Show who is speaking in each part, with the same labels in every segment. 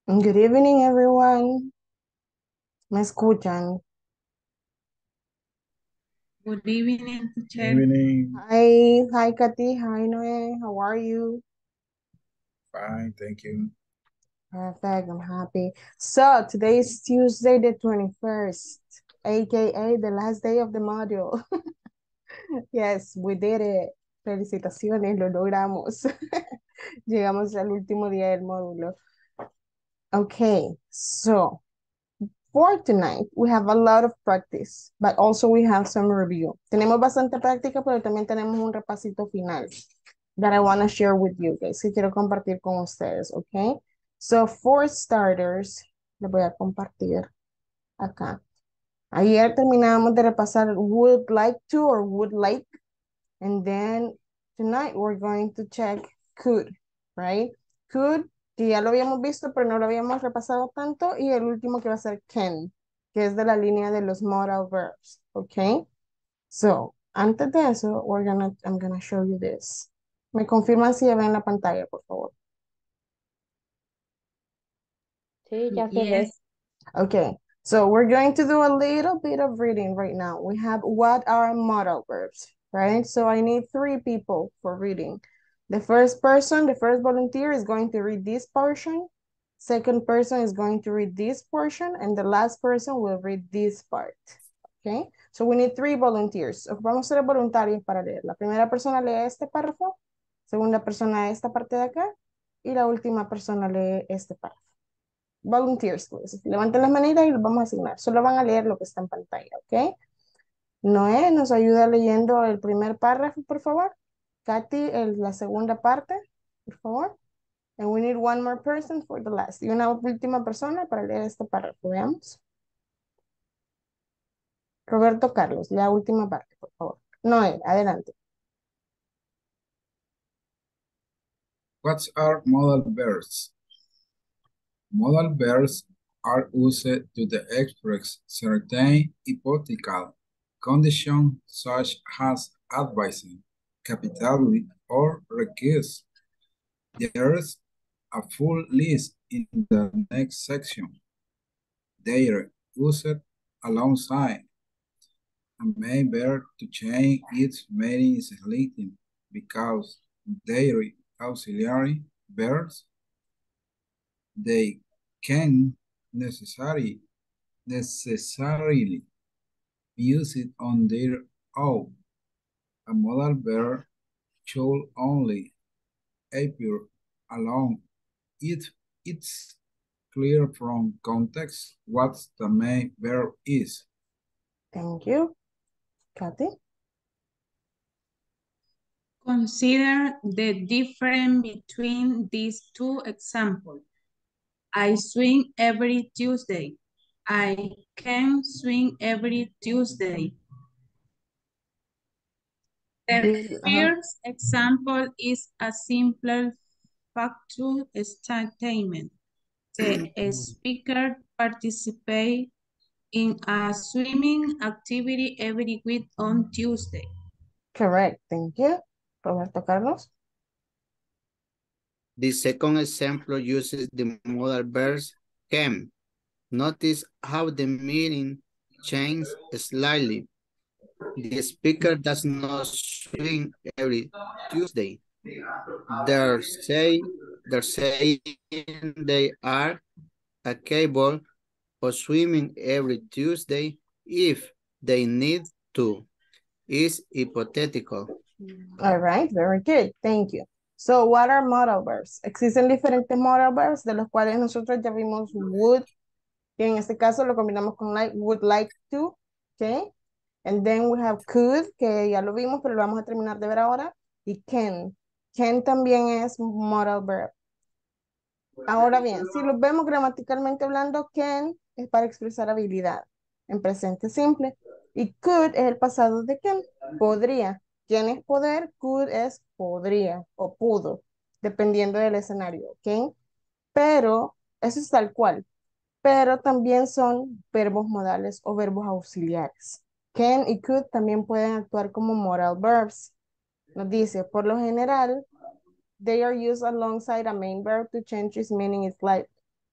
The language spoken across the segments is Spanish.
Speaker 1: Good evening, everyone. ¿Me escuchan?
Speaker 2: Good evening, teacher.
Speaker 3: Evening.
Speaker 1: Hi, Kathy. Hi, Noe. How are you?
Speaker 3: Fine, thank you.
Speaker 1: Perfect. I'm happy. So today is Tuesday, the 21st, aka the last day of the module. Yes, we did it. Felicitaciones, lo logramos. Llegamos al último día del módulo. Okay, so for tonight, we have a lot of practice, but also we have some review. Tenemos bastante práctica, pero también tenemos un repasito final that I want to share with you guys, que quiero compartir con ustedes, okay? So for starters, les voy a compartir acá. Ayer terminamos de repasar would like to or would like, and then tonight we're going to check could, right? Could, que ya lo habíamos visto, pero no lo habíamos repasado tanto, y el último que va a ser can, que es de la línea de los modal verbs, okay? So, antes de eso, I'm gonna show you this. Me confirman si ya ven la pantalla, por favor.
Speaker 4: Sí, ya se ve.
Speaker 2: Yes,
Speaker 1: Okay, so we're going to do a little bit of reading right now. We have what are modal verbs, right? So I need 3 people for reading. The first person, the first volunteer is going to read this portion. Second person is going to read this portion, and the last person will read this part. Okay, so we need 3 volunteers. Vamos a ser voluntarios para leer. La primera persona lee este párrafo, segunda persona esta parte de acá, y la última persona lee este párrafo. Volunteers, please. Levanten las manitas y los vamos a asignar. Solo van a leer lo que está en pantalla, ¿ok? Noé nos ayuda leyendo el primer párrafo, por favor. Katy, la segunda parte, por favor. And we need one more person for the last. Y una última persona para leer este párrafo. Veamos. Roberto Carlos, la última parte, por favor. Noé, adelante.
Speaker 3: What are modal verbs? Modal verbs are used to express certain hypothetical conditions such as advising, capitally, or request. There's a full list in the next section. They are used alongside a main verb to change its meaning slightly because their auxiliary verbs they can necessarily be used on their own. A modal verb should only appear alone if it's clear from context what the main verb is.
Speaker 1: Thank you. Katy?
Speaker 2: consider the difference between these two examples. I swing every Tuesday. I can swing every Tuesday. The first example is a simple factual statement. The speaker participates in a swimming activity every week on Tuesday.
Speaker 1: Correct. Thank you. Roberto Carlos?
Speaker 5: The second example uses the modal verbs can. Notice how the meaning changes slightly. The speaker does not swing every Tuesday. They're saying they are capable of swimming every Tuesday if they need to. Is hypothetical.
Speaker 1: All right, very good. Thank you. So, what are modal verbs? Existen diferentes modal verbs de los cuales nosotros ya vimos would, que en este caso lo combinamos con like, would like to, okay? And then we have could, que ya lo vimos, pero lo vamos a terminar de ver ahora, y can. Can también es modal verb. Ahora bien, si lo vemos gramaticalmente hablando, can es para expresar habilidad en presente simple. Y could es el pasado de can, podría. Can es poder, could es podría o pudo, dependiendo del escenario, ¿ok? Pero, eso es tal cual. Pero también son verbos modales o verbos auxiliares. Can y could también pueden actuar como modal verbs. Nos dice, por lo general, they are used alongside a main verb to change its meaning slightly.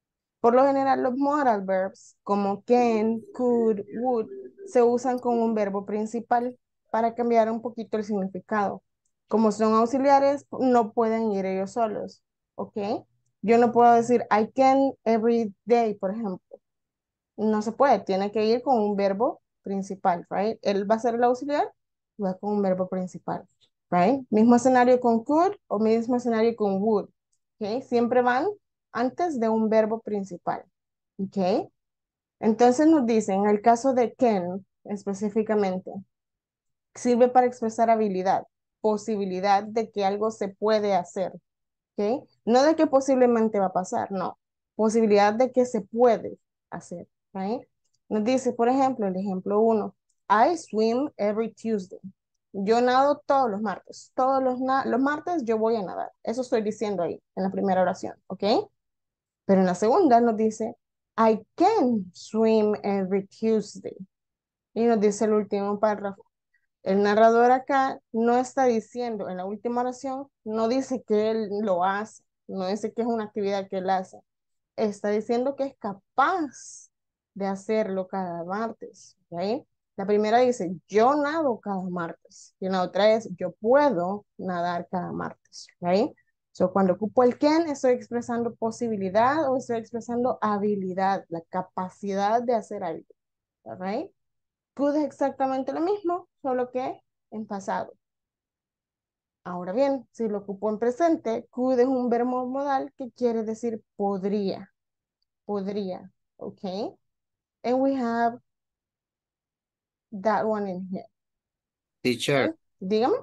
Speaker 1: Por lo general, los modal verbs como can, could, would, se usan con un verbo principal para cambiar un poquito el significado. Como son auxiliares, no pueden ir ellos solos, ¿ok? Yo no puedo decir I can every day, por ejemplo. No se puede, tiene que ir con un verbo principal, right? Él va a ser el auxiliar, va con un verbo principal, right? Mismo escenario con could o mismo escenario con would, ¿ok? Siempre van antes de un verbo principal, ¿ok? Entonces nos dicen, en el caso de can, específicamente, sirve para expresar habilidad, posibilidad de que algo se puede hacer, ¿ok? No de que posiblemente va a pasar, no. Posibilidad de que se puede hacer, ¿right? Nos dice, por ejemplo, el ejemplo uno, I swim every Tuesday. Yo nado todos los martes. Todos los martes yo voy a nadar. Eso estoy diciendo ahí, en la primera oración, ¿ok? Pero en la segunda nos dice, I can swim every Tuesday. Y nos dice el último párrafo. El narrador acá no está diciendo, en la última oración, no dice que él lo hace, no dice que es una actividad que él hace. Está diciendo que es capaz de hacerlo cada martes, ¿ok? La primera dice, yo nado cada martes. Y la otra es, yo puedo nadar cada martes, ¿ok? So, cuando ocupo el can, estoy expresando posibilidad o estoy expresando habilidad, la capacidad de hacer algo, ¿ok? Could es exactamente lo mismo, solo que en pasado. Ahora bien, si lo ocupo en presente, could es un verbo modal que quiere decir podría. Podría, ¿ok? And we have that one in here.
Speaker 5: Teacher,
Speaker 1: ¿Ok? Dígame.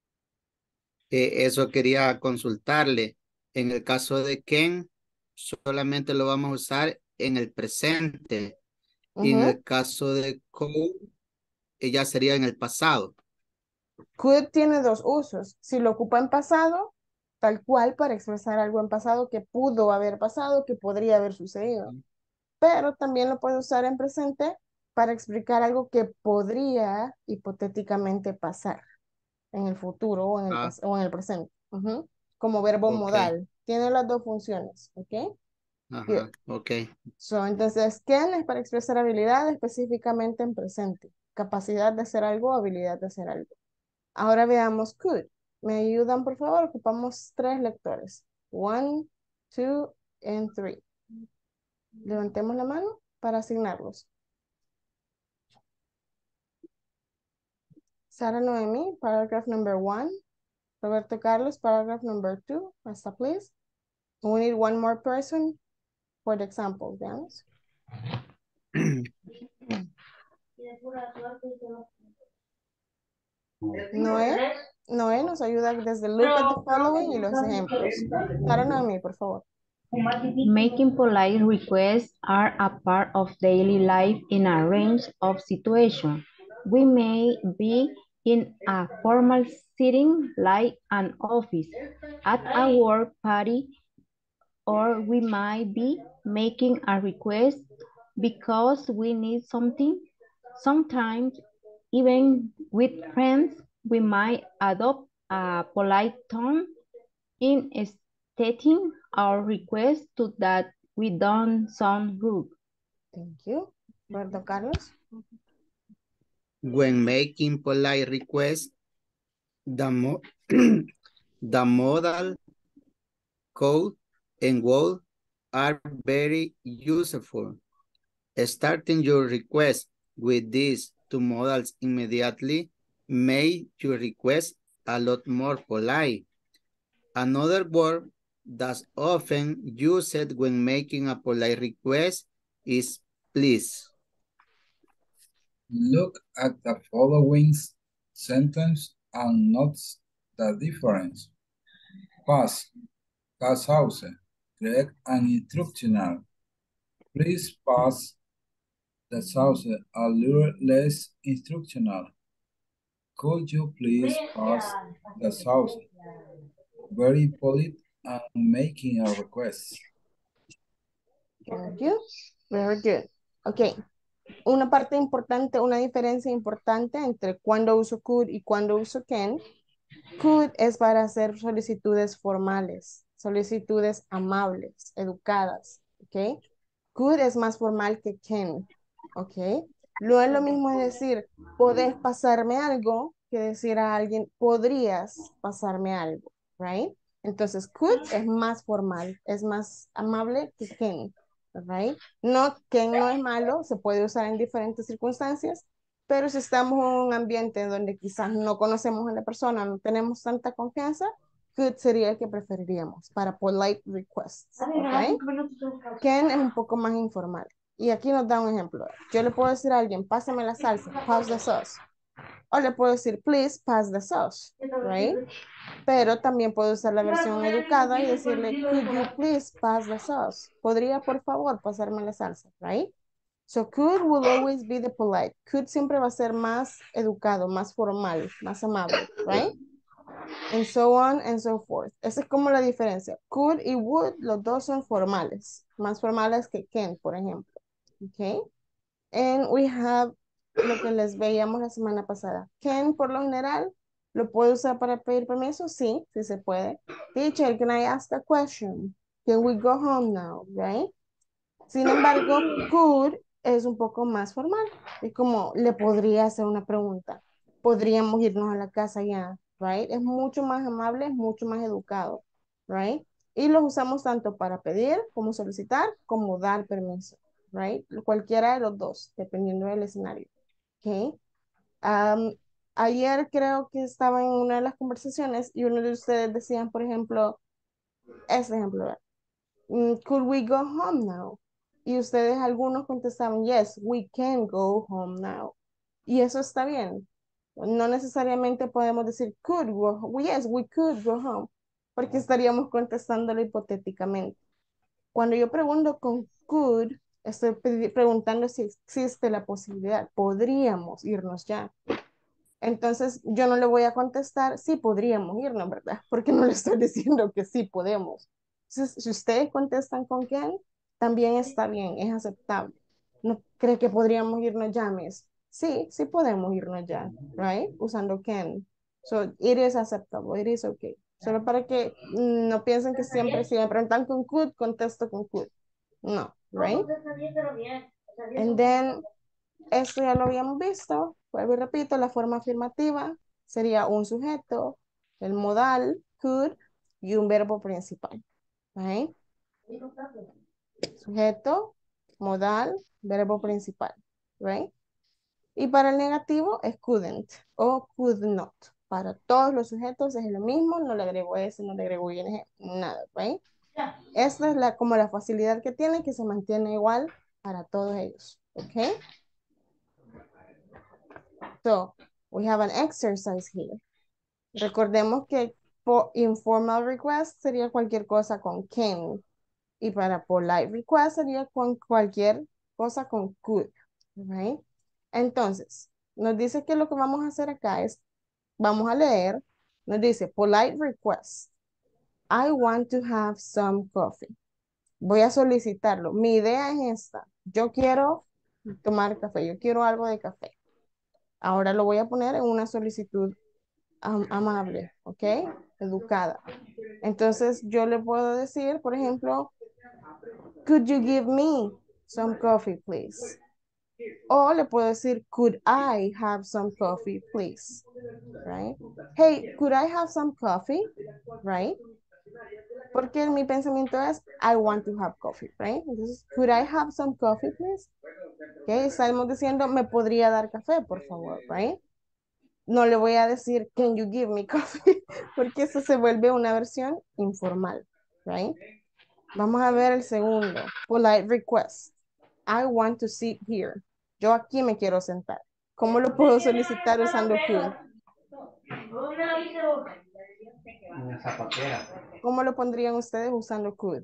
Speaker 5: eso quería consultarle. En el caso de Ken, solamente lo vamos a usar en el presente. Y en
Speaker 1: Ujú.
Speaker 5: el caso de could, ya sería en el pasado.
Speaker 1: Could tiene dos usos. Si lo ocupa en pasado, tal cual para expresar algo en pasado que pudo haber pasado, que podría haber sucedido. Pero también lo puede usar en presente para explicar algo que podría hipotéticamente pasar en el futuro o en el,
Speaker 5: Ah,
Speaker 1: o en el presente. Ujú. Como verbo
Speaker 5: ok.
Speaker 1: modal. Tiene las dos funciones, ¿ok? Good.
Speaker 5: Ajá, ok.
Speaker 1: So, entonces, can es para expresar habilidad específicamente en presente. Capacidad de hacer algo, habilidad de hacer algo. Ahora veamos could. ¿Me ayudan, por favor? Ocupamos 3 lectores. 1, 2, and 3. Levantemos la mano para asignarlos. Sara Noemi, paragraph number 1. Roberto Carlos, paragraph number 2. Hasta, please. We need one more person for the example. Veamos. Noé. Noé nos ayuda desde look at the following y los ejemplos. Sara Noemi, por favor.
Speaker 4: Making polite requests are a part of daily life in a range of situations. We may be in a formal setting like an office, at a work party, or we might be making a request because we need something. Sometimes, even with friends, we might adopt a polite tone in stating our request to that we don't sound rude.
Speaker 1: Thank you. Roberto Carlos.
Speaker 5: When making polite requests, the modal code and word are very useful. Starting your request with these two modals immediately make your request a lot more polite. Another word that's often used when making a polite request is please.
Speaker 3: Look at the following sentence and notice the difference. Past, das Hause, correct and instructional. Please pass the sauce a little less instructional. Could you please pass the sauce? Very polite and making a request.
Speaker 1: Thank you. Very good. Ok. Una parte importante, una diferencia importante entre cuando uso could y cuando uso can. Could es para hacer solicitudes formales, solicitudes amables, educadas, ¿ok? could es más formal que can, ¿ok? No es lo mismo decir, podés pasarme algo, que decir a alguien, podrías pasarme algo, right? Entonces, could es más formal, es más amable que can, right? No, can no es malo, se puede usar en diferentes circunstancias, pero si estamos en un ambiente donde quizás no conocemos a la persona, no tenemos tanta confianza, could sería el que preferiríamos para polite requests, ¿ok? Can es un poco más informal. Y aquí nos da un ejemplo. Yo le puedo decir a alguien, pásame la salsa, pass the sauce. O le puedo decir, please pass the sauce, right? Pero también puedo usar la versión educada y decirle, could you please pass the sauce? ¿Podría, por favor, pasarme la salsa, right? So could will always be the polite. Could siempre va a ser más educado, más formal, más amable, right? And so on and so forth. Esa es como la diferencia. Could y would, los dos son formales, más formales que can, por ejemplo. Okay. And we have lo que les veíamos la semana pasada. Can, por lo general, ¿lo puedo usar para pedir permiso? Sí, sí se puede. Teacher, can I ask a question? Can we go home now? Right? Sin embargo, could es un poco más formal. Es como, le podría hacer una pregunta. Podríamos irnos a la casa ya, right? Es mucho más amable, es mucho más educado, right? Y los usamos tanto para pedir, como solicitar, como dar permiso, right? Cualquiera de los dos, dependiendo del escenario, ¿ok? Ayer creo que estaba en una de las conversaciones y uno de ustedes decían, por ejemplo, ese ejemplo, could we go home now? Y ustedes algunos contestaban, yes, we can go home now. Y eso está bien. No necesariamente podemos decir could go, yes, we could go home, porque estaríamos contestándolo hipotéticamente. Cuando yo pregunto con could, estoy preguntando si existe la posibilidad, podríamos irnos ya. Entonces, yo no le voy a contestar, sí podríamos irnos, ¿verdad? Porque no le estoy diciendo que sí podemos. Entonces, si ustedes contestan con can, también está bien, es aceptable. ¿No cree que podríamos irnos ya, Miss? Sí, sí podemos irnos ya, right? Usando can. So, it is acceptable, it is okay. Solo para que no piensen que siempre, si me preguntan con could, contesto con could. No, right? And then, esto ya lo habíamos visto, vuelvo y repito, la forma afirmativa sería un sujeto, el modal, could, y un verbo principal. ¿Right? Sujeto, modal, verbo principal. Right? Y para el negativo es couldn't o could not. Para todos los sujetos es lo mismo, no le agrego S, no le agrego ING, nada. Right? Esta es como la facilidad que tiene, que se mantiene igual para todos ellos. ¿Ok? So, we have an exercise here. Recordemos que informal request sería cualquier cosa con can. Y para polite request sería con cualquier cosa con could. Right? Entonces, nos dice que lo que vamos a hacer acá es, vamos a leer, nos dice polite request. I want to have some coffee. Voy a solicitarlo. Mi idea es esta. Yo quiero tomar café. Yo quiero algo de café. Ahora lo voy a poner en una solicitud amable, ¿ok? Educada. Entonces yo le puedo decir, por ejemplo, could you give me some coffee, please? O le puedo decir, could I have some coffee, please? Right? Hey, could I have some coffee? Right? Porque mi pensamiento es, I want to have coffee, right? Entonces, could I have some coffee, please? Okay, estamos diciendo, me podría dar café, por favor, right? No le voy a decir, can you give me coffee? Porque eso se vuelve una versión informal, right? Vamos a ver el segundo. Polite request. I want to sit here. Yo aquí me quiero sentar. ¿Cómo lo puedo solicitar usando could? ¿Cómo lo pondrían ustedes usando could?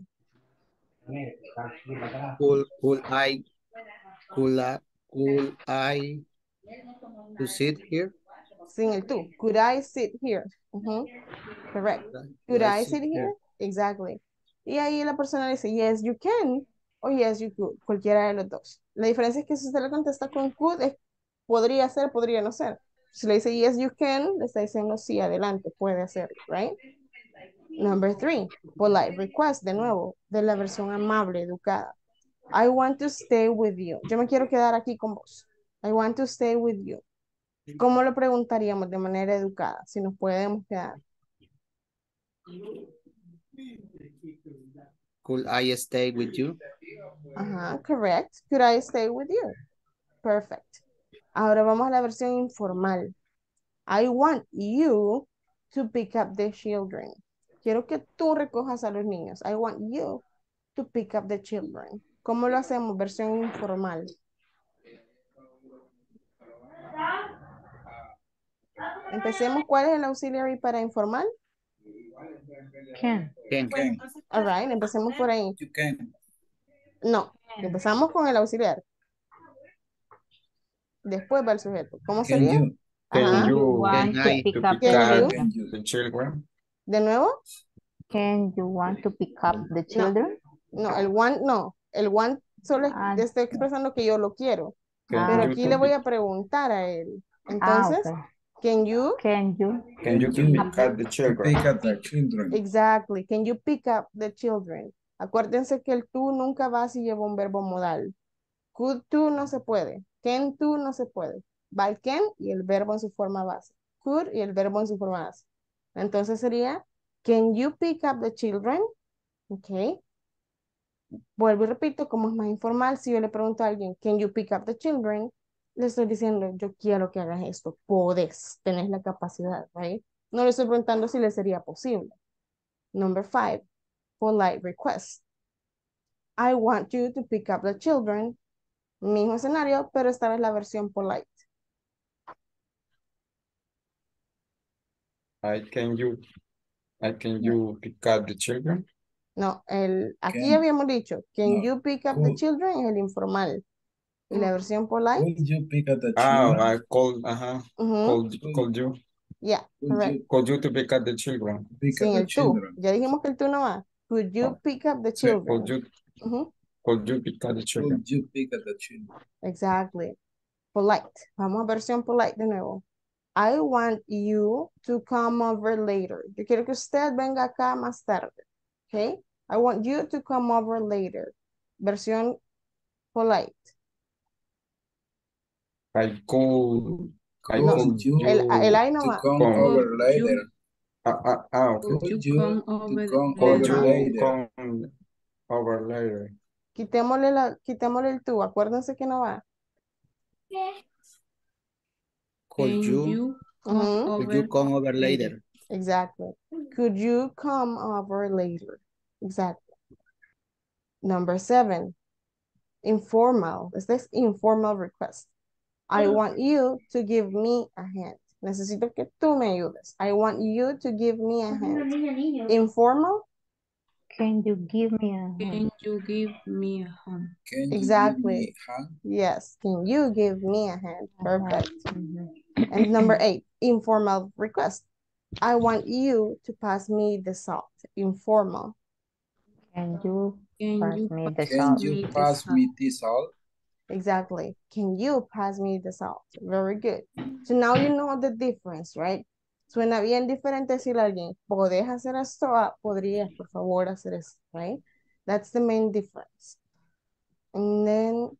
Speaker 5: Could I to sit here?
Speaker 1: Sin el tú. Could I sit here? Correct. Could I sit here? Exactly. Y ahí la persona dice, yes, you can, o yes, you could, cualquiera de los dos. La diferencia es que si usted le contesta con could, podría ser, podría no ser. Si le dice, yes, you can, le está diciendo, sí, adelante, puede hacerlo, right? Number 3, polite request, de nuevo, de la versión amable, educada. I want to stay with you. Yo me quiero quedar aquí con vos. I want to stay with you. ¿Cómo lo preguntaríamos de manera educada? Si nos podemos quedar.
Speaker 5: Could I stay with you?
Speaker 1: Ajá, correct. Could I stay with you? Perfect. Ahora vamos a la versión informal. I want you to pick up the children. Quiero que tú recojas a los niños. I want you to pick up the children. ¿Cómo lo hacemos? Versión informal. Empecemos. ¿Cuál es el auxiliary para informal?
Speaker 4: Can.
Speaker 5: Can.
Speaker 1: All right, empecemos por ahí.
Speaker 3: You can.
Speaker 1: No, empezamos con el auxiliar. Después va el sujeto. ¿Cómo
Speaker 3: Can
Speaker 1: sería?
Speaker 3: you?
Speaker 1: Ajá.
Speaker 4: Can you want
Speaker 5: Can
Speaker 4: to
Speaker 5: I
Speaker 4: pick
Speaker 6: to
Speaker 4: up
Speaker 6: pick
Speaker 1: Can
Speaker 6: up
Speaker 1: you?
Speaker 3: Can you?
Speaker 6: the children?
Speaker 1: ¿De nuevo?
Speaker 4: Can you want to pick up the children?
Speaker 1: No, el want no. El want solo
Speaker 4: Ah.
Speaker 1: estoy expresando que yo lo quiero.
Speaker 6: Can
Speaker 1: Pero
Speaker 6: you
Speaker 1: aquí
Speaker 6: to
Speaker 1: le voy
Speaker 6: pick-
Speaker 1: a preguntar a él. Entonces,
Speaker 4: Okay.
Speaker 1: can you?
Speaker 4: Can you?
Speaker 6: Can you to
Speaker 3: you
Speaker 6: pick up the
Speaker 3: To
Speaker 6: children?
Speaker 3: pick up the children.
Speaker 1: Exactly. Can you pick up the children? Acuérdense que el tú nunca va si lleva un verbo modal. Could tú no se puede. Can tú no se puede. Va el can y el verbo en su forma base. Could y el verbo en su forma base. Entonces sería, can you pick up the children? Ok. Vuelvo y repito, como es más informal, si yo le pregunto a alguien, can you pick up the children? Le estoy diciendo, yo quiero que hagas esto. Podés, tenés la capacidad, right? No le estoy preguntando si le sería posible. Number 5, polite request. I want you to pick up the children. Mismo escenario, pero esta vez la versión polite.
Speaker 6: Can you pick up the children?
Speaker 1: No, aquí
Speaker 3: Can.
Speaker 1: habíamos dicho, can
Speaker 3: No,
Speaker 1: you pick up the
Speaker 3: could.
Speaker 1: children? Es el informal. Y la versión polite,
Speaker 3: Could you pick up the
Speaker 6: Ah,
Speaker 3: children?
Speaker 6: I called,
Speaker 1: ujú,
Speaker 6: called you.
Speaker 1: yeah,
Speaker 3: Could
Speaker 1: correct.
Speaker 3: you
Speaker 6: Called you to pick up the children.
Speaker 3: pick
Speaker 1: Sin
Speaker 3: up the
Speaker 1: el tú.
Speaker 3: children?
Speaker 1: Ya dijimos que el tú no va. Could you
Speaker 6: Oh.
Speaker 1: pick up the
Speaker 3: Sí,
Speaker 1: children?
Speaker 6: Called
Speaker 1: Ujú,
Speaker 6: you pick up the children.
Speaker 3: Could you pick up the children?
Speaker 1: exactly. Polite. Vamos a versión polite de nuevo. I want you to come over later. Yo quiero que usted venga acá más tarde. Okay? I want you to come over later. Versión polite.
Speaker 6: I called
Speaker 1: No,
Speaker 3: Could you
Speaker 1: el I no
Speaker 3: to
Speaker 1: va.
Speaker 3: come
Speaker 6: Come.
Speaker 3: over
Speaker 2: Could
Speaker 3: later?
Speaker 6: Okay.
Speaker 2: Could
Speaker 3: Could
Speaker 2: you
Speaker 3: you
Speaker 2: come
Speaker 3: to
Speaker 2: over
Speaker 3: come
Speaker 6: Called
Speaker 3: over
Speaker 6: you
Speaker 3: later?
Speaker 6: come over later.
Speaker 1: Quitémosle el tú. Acuérdense que no va.
Speaker 5: Could
Speaker 2: Can
Speaker 5: you,
Speaker 2: you come
Speaker 1: Ujú,
Speaker 5: could you
Speaker 2: over
Speaker 5: come over
Speaker 2: later?
Speaker 5: later?
Speaker 1: exactly. Could you come over later? Exactly. Number 7. Informal. Este es informal request. I want you to give me a hand. Necesito que tú me ayudes. I want you to give me a hand. Informal,
Speaker 4: Can you give me a hand?
Speaker 2: Can you give me a hand?
Speaker 3: Can you give
Speaker 1: exactly.
Speaker 3: me hand?
Speaker 1: Yes. Can you give me a hand? Perfect.
Speaker 4: Mhm.
Speaker 1: And number 8, informal request. I want you to pass me the salt. Informal.
Speaker 4: Can you
Speaker 2: Can
Speaker 4: pass
Speaker 2: you
Speaker 4: me the
Speaker 2: pass
Speaker 3: Can
Speaker 4: salt?
Speaker 3: you
Speaker 2: me the
Speaker 3: pass
Speaker 2: salt?
Speaker 3: me this salt?
Speaker 1: Exactly. Can you pass me the salt? Very good. So now you know the difference, right? Suena bien diferente decirle a alguien, ¿podés hacer esto? Ah, podrías, por favor, hacer esto, right? That's the main difference. And then,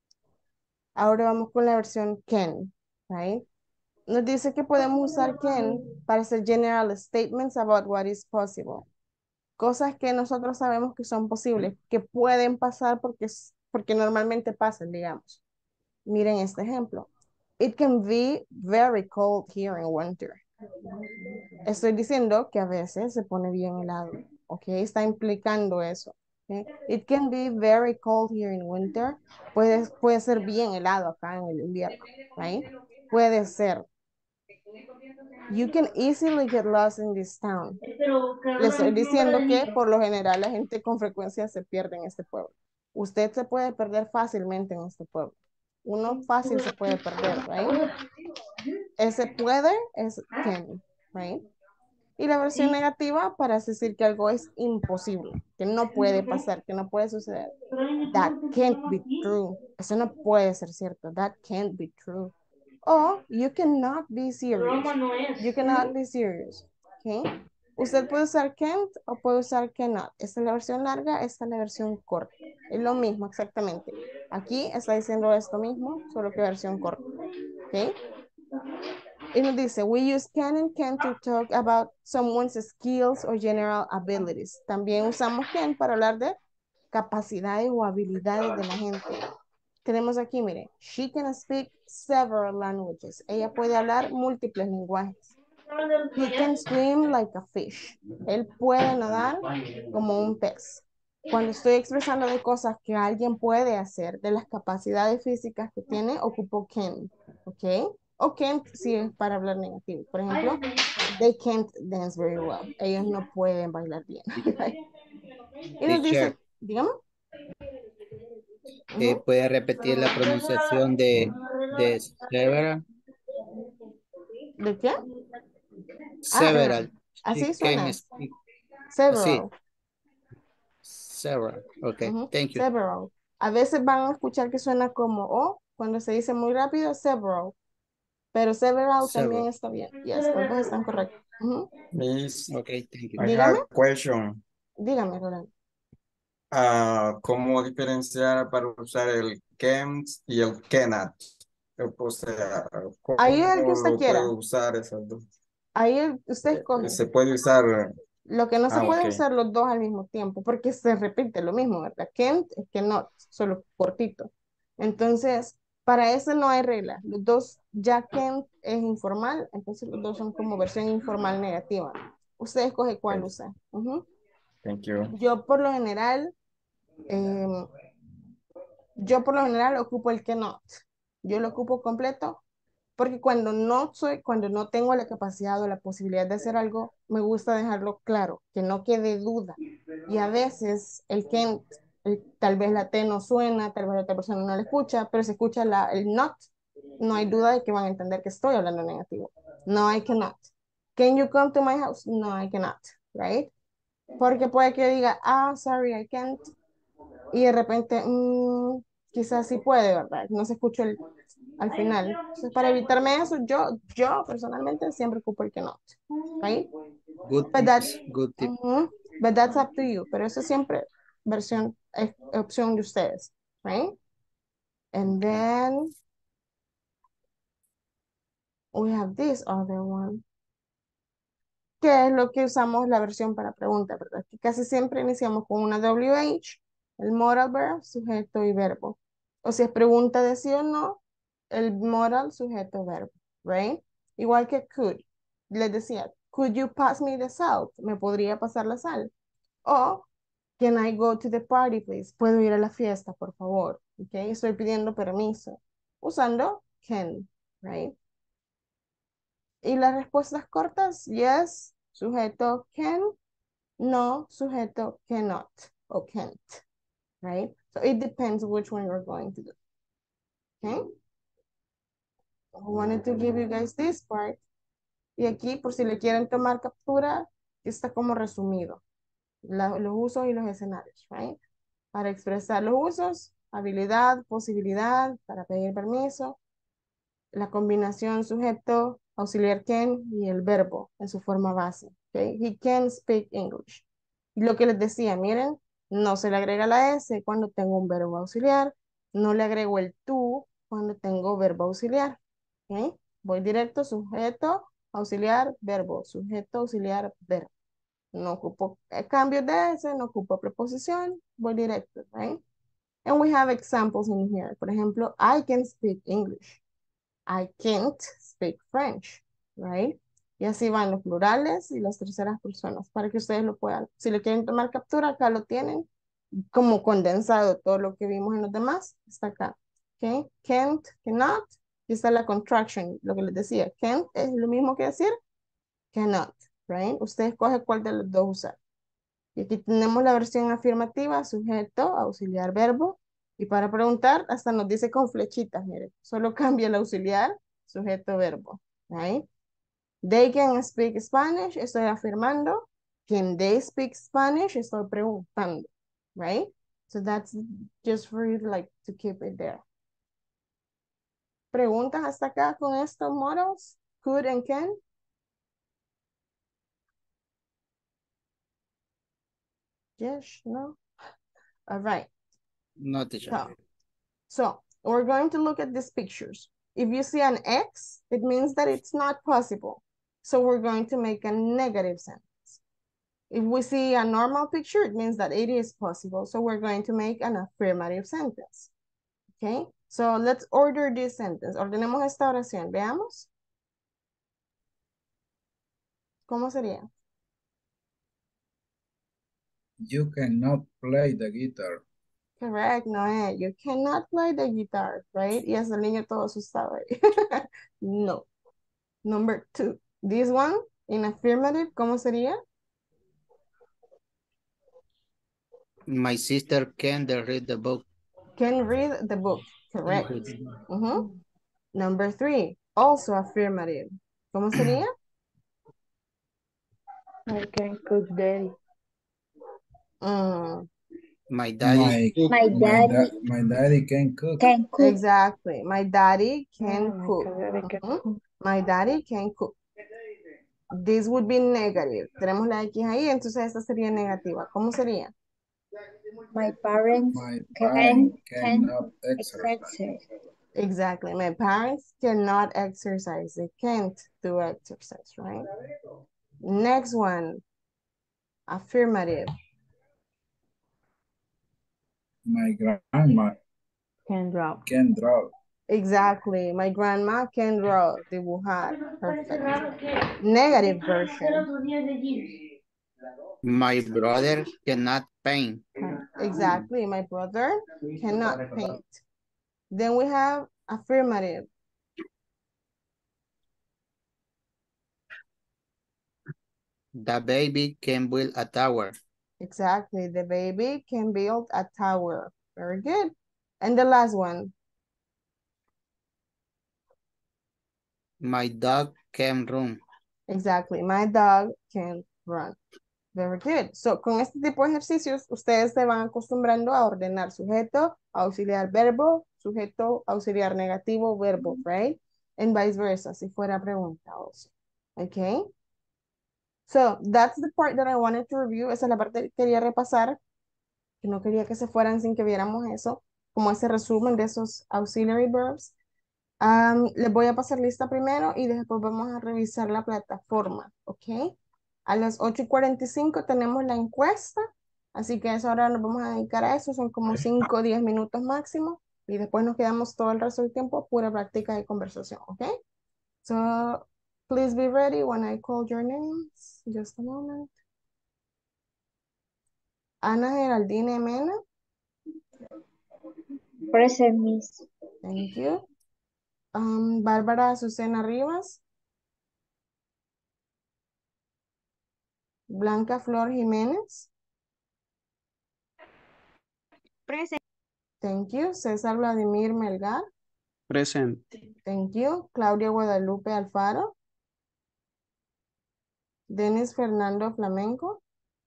Speaker 1: ahora vamos con la versión can, right? Nos dice que podemos usar can para hacer general statements about what is possible. Cosas que nosotros sabemos que son posibles, que pueden pasar porque normalmente pasan, digamos. Miren este ejemplo. It can be very cold here in winter. Estoy diciendo que a veces se pone bien helado. ¿Ok? Está implicando eso. ¿Ok? It can be very cold here in winter. Puede ser bien helado acá en el invierno. Right? Puede ser. You can easily get lost in this town. Le estoy diciendo que por lo general la gente con frecuencia se pierde en este pueblo. Usted se puede perder fácilmente en este pueblo. Uno fácil se puede perder, right? Ese puede es can, right? Y la versión negativa para decir que algo es imposible, que no puede pasar, que no puede suceder. That can't be true. Eso no puede ser cierto. That can't be true. O you cannot be serious. You cannot be serious. Okay. Usted puede usar can't o puede usar cannot. Esta es la versión larga, esta es la versión corta. Es lo mismo exactamente. Aquí está diciendo esto mismo, solo que versión corta. ¿Ok? Y nos dice, we use can and can to talk about someone's skills or general abilities. También usamos can para hablar de capacidades o habilidades de la gente. Tenemos aquí, mire, she can speak several languages. Ella puede hablar múltiples lenguajes. He can swim like a fish. Él puede nadar como un pez. Cuando estoy expresando de cosas que alguien puede hacer, de las capacidades físicas que tiene, ocupo can, ¿ok? O can't si es para hablar negativo. Por ejemplo, they can't dance very well. Ellos no pueden bailar bien. Y nos dice,
Speaker 5: Teacher,
Speaker 1: digamos.
Speaker 5: ¿puede repetir la pronunciación de several?
Speaker 1: ¿De qué?
Speaker 5: Several.
Speaker 1: Así
Speaker 5: She can
Speaker 1: suena.
Speaker 5: speak.
Speaker 1: Several.
Speaker 5: Así. Several. Okay, thank you.
Speaker 1: Several. A veces van a escuchar que suena como O cuando se dice muy rápido, several. Pero several también
Speaker 5: Several.
Speaker 1: está bien. Yes, los dos están correctos.
Speaker 6: Miss,
Speaker 5: Okay, thank you.
Speaker 6: I
Speaker 1: Dígame,
Speaker 6: have a question.
Speaker 1: dígame, Rolando.
Speaker 6: ¿Cómo diferenciar para usar el can't y el cannot? O sea,
Speaker 1: Ahí es el que
Speaker 6: ¿cómo
Speaker 1: usted
Speaker 6: lo
Speaker 1: quiera.
Speaker 6: puedo usar esas dos?
Speaker 1: Usted escoge.
Speaker 6: Se puede usar,
Speaker 1: Lo que no se puede
Speaker 6: ok,
Speaker 1: usar los dos al mismo tiempo, porque se repite lo mismo, ¿verdad? Can't es cannot, solo cortito. Entonces, para eso no hay regla. Los dos, ya can't es informal, entonces los dos son como versión informal negativa. Usted escoge cuál
Speaker 6: ok,
Speaker 1: usar.
Speaker 6: thank you.
Speaker 1: Yo por lo general, em, ocupo el cannot. Yo lo ocupo completo porque cuando no tengo la capacidad o la posibilidad de hacer algo, me gusta dejarlo claro, que no quede duda. Y a veces el can't, tal vez la T no suena, tal vez la otra persona no la escucha, pero se escucha el not, no hay duda de que van a entender que estoy hablando negativo. No, I cannot. Can you come to my house? No, I cannot, right? Porque puede que diga, sorry, I can't. Y de repente, quizás sí puede, ¿verdad? No se escuchó al final. Entonces, para evitarme eso, yo personalmente siempre ocupo el que no. ¿Right?
Speaker 5: Good
Speaker 1: But that,
Speaker 5: tips. Good tip.
Speaker 1: but that's up to you. Pero eso siempre es opción de ustedes. Right? And then we have this other one. Que es lo que usamos la versión para pregunta, ¿verdad? Que casi siempre iniciamos con una WH, el modal verb, sujeto y verbo. O si es pregunta de sí o no, el modal, sujeto, verbo, right? Igual que could. Les decía, could you pass me the salt? ¿Me podría pasar la sal? O, can I go to the party, please? ¿Puedo ir a la fiesta, por favor? Okay, estoy pidiendo permiso. Usando can, right? Y las respuestas cortas, yes, sujeto can, no, sujeto cannot o can't, right? So it depends which one you're going to do. Okay? I wanted to give you guys this part. Y aquí, por si le quieren tomar captura, está como resumido. Los usos y los escenarios, right? Para expresar los usos, habilidad, posibilidad, para pedir permiso, la combinación sujeto, auxiliar can y el verbo en su forma base. Okay? He can speak English. Y lo que les decía, miren, no se le agrega la S cuando tengo un verbo auxiliar, no le agrego el tú cuando tengo verbo auxiliar. ¿Okay? Voy directo, sujeto, auxiliar, verbo, sujeto, auxiliar, verbo. No ocupo cambios de S, no ocupo preposición, voy directo, right? And we have examples in here. Por ejemplo, I can speak English. I can't speak French, right? Y así van los plurales y las terceras personas para que ustedes lo puedan. Si le quieren tomar captura, acá lo tienen como condensado todo lo que vimos en los demás. Está acá. ¿Ok? Can't, cannot. Y está la contraction, lo que les decía. Can't es lo mismo que decir cannot, right? Usted escoge cuál de los dos usar. Y aquí tenemos la versión afirmativa, sujeto, auxiliar, verbo. Y para preguntar, hasta nos dice con flechitas, mire. Solo cambia el auxiliar, sujeto, verbo. Right? They can speak Spanish, estoy afirmando. Can they speak Spanish? Estoy preguntando. Right? So that's just for you like to keep it there. ¿Preguntas hasta acá con estos models? Could and can? Yes, no? All right.
Speaker 5: No, teacher.
Speaker 1: So we're going to look at these pictures. If you see an X, it means that it's not possible. So we're going to make a negative sentence. If we see a normal picture, it means that it is possible. So we're going to make an affirmative sentence. Okay, so let's order this sentence. Ordenemos esta oración. Veamos. ¿Cómo sería?
Speaker 3: You cannot play the guitar.
Speaker 1: Correct, Noé. You cannot play the guitar, right? Y hasta el niño todo asustado ahí. No. Number 2. This one, in affirmative, ¿cómo sería?
Speaker 5: My sister can't read the book.
Speaker 1: Can read the book. Correct.
Speaker 5: Read.
Speaker 1: Number 3, also affirmative. ¿Cómo sería?
Speaker 7: I can cook daddy.
Speaker 5: My daddy.
Speaker 3: My daddy can cook.
Speaker 1: Exactly. My daddy can
Speaker 7: My
Speaker 1: cook.
Speaker 7: daddy can cook.
Speaker 1: My daddy can cook. This would be negative. Tenemos la X ahí, entonces esta sería negativa. ¿Cómo sería?
Speaker 8: My parents
Speaker 3: My parents cannot exercise.
Speaker 8: exercise.
Speaker 1: Exactly. My parents cannot exercise. They can't do exercise, right? Next one. Affirmative.
Speaker 3: My grandma
Speaker 4: Can draw.
Speaker 3: can draw.
Speaker 1: Exactly. My grandma can draw. Dibujar. Perfect. Negative version.
Speaker 5: My brother cannot paint.
Speaker 1: Exactly. My brother cannot paint. Then we have affirmative.
Speaker 5: The baby can build a tower.
Speaker 1: Exactly. The baby can build a tower. Very good. And the last one.
Speaker 5: My dog can run.
Speaker 1: Exactly. My dog can run. Very good. So, con este tipo de ejercicios, ustedes se van acostumbrando a ordenar sujeto, auxiliar verbo, sujeto, auxiliar negativo, verbo, right? And vice versa, si fuera pregunta also. Okay? So, that's the part that I wanted to review. Esa es la parte que quería repasar, que no quería que se fueran sin que viéramos eso, como ese resumen de esos auxiliary verbs. Les voy a pasar lista primero y después vamos a revisar la plataforma, ¿ok? A las 8:45 tenemos la encuesta, así que a esa hora nos vamos a dedicar a eso, son como 5 o 10 minutos máximo, y después nos quedamos todo el resto del tiempo pura práctica y conversación, ¿ok? So, please be ready when I call your names. Just a moment. Ana Geraldine Mena.
Speaker 8: Present, Miss.
Speaker 1: Thank you. Bárbara Azucena Rivas. Blanca Flor Jiménez.
Speaker 8: Present.
Speaker 1: Thank you. César Vladimir Melgar.
Speaker 9: Present.
Speaker 1: Thank you. Claudia Guadalupe Alfaro. Denis Fernando Flamenco.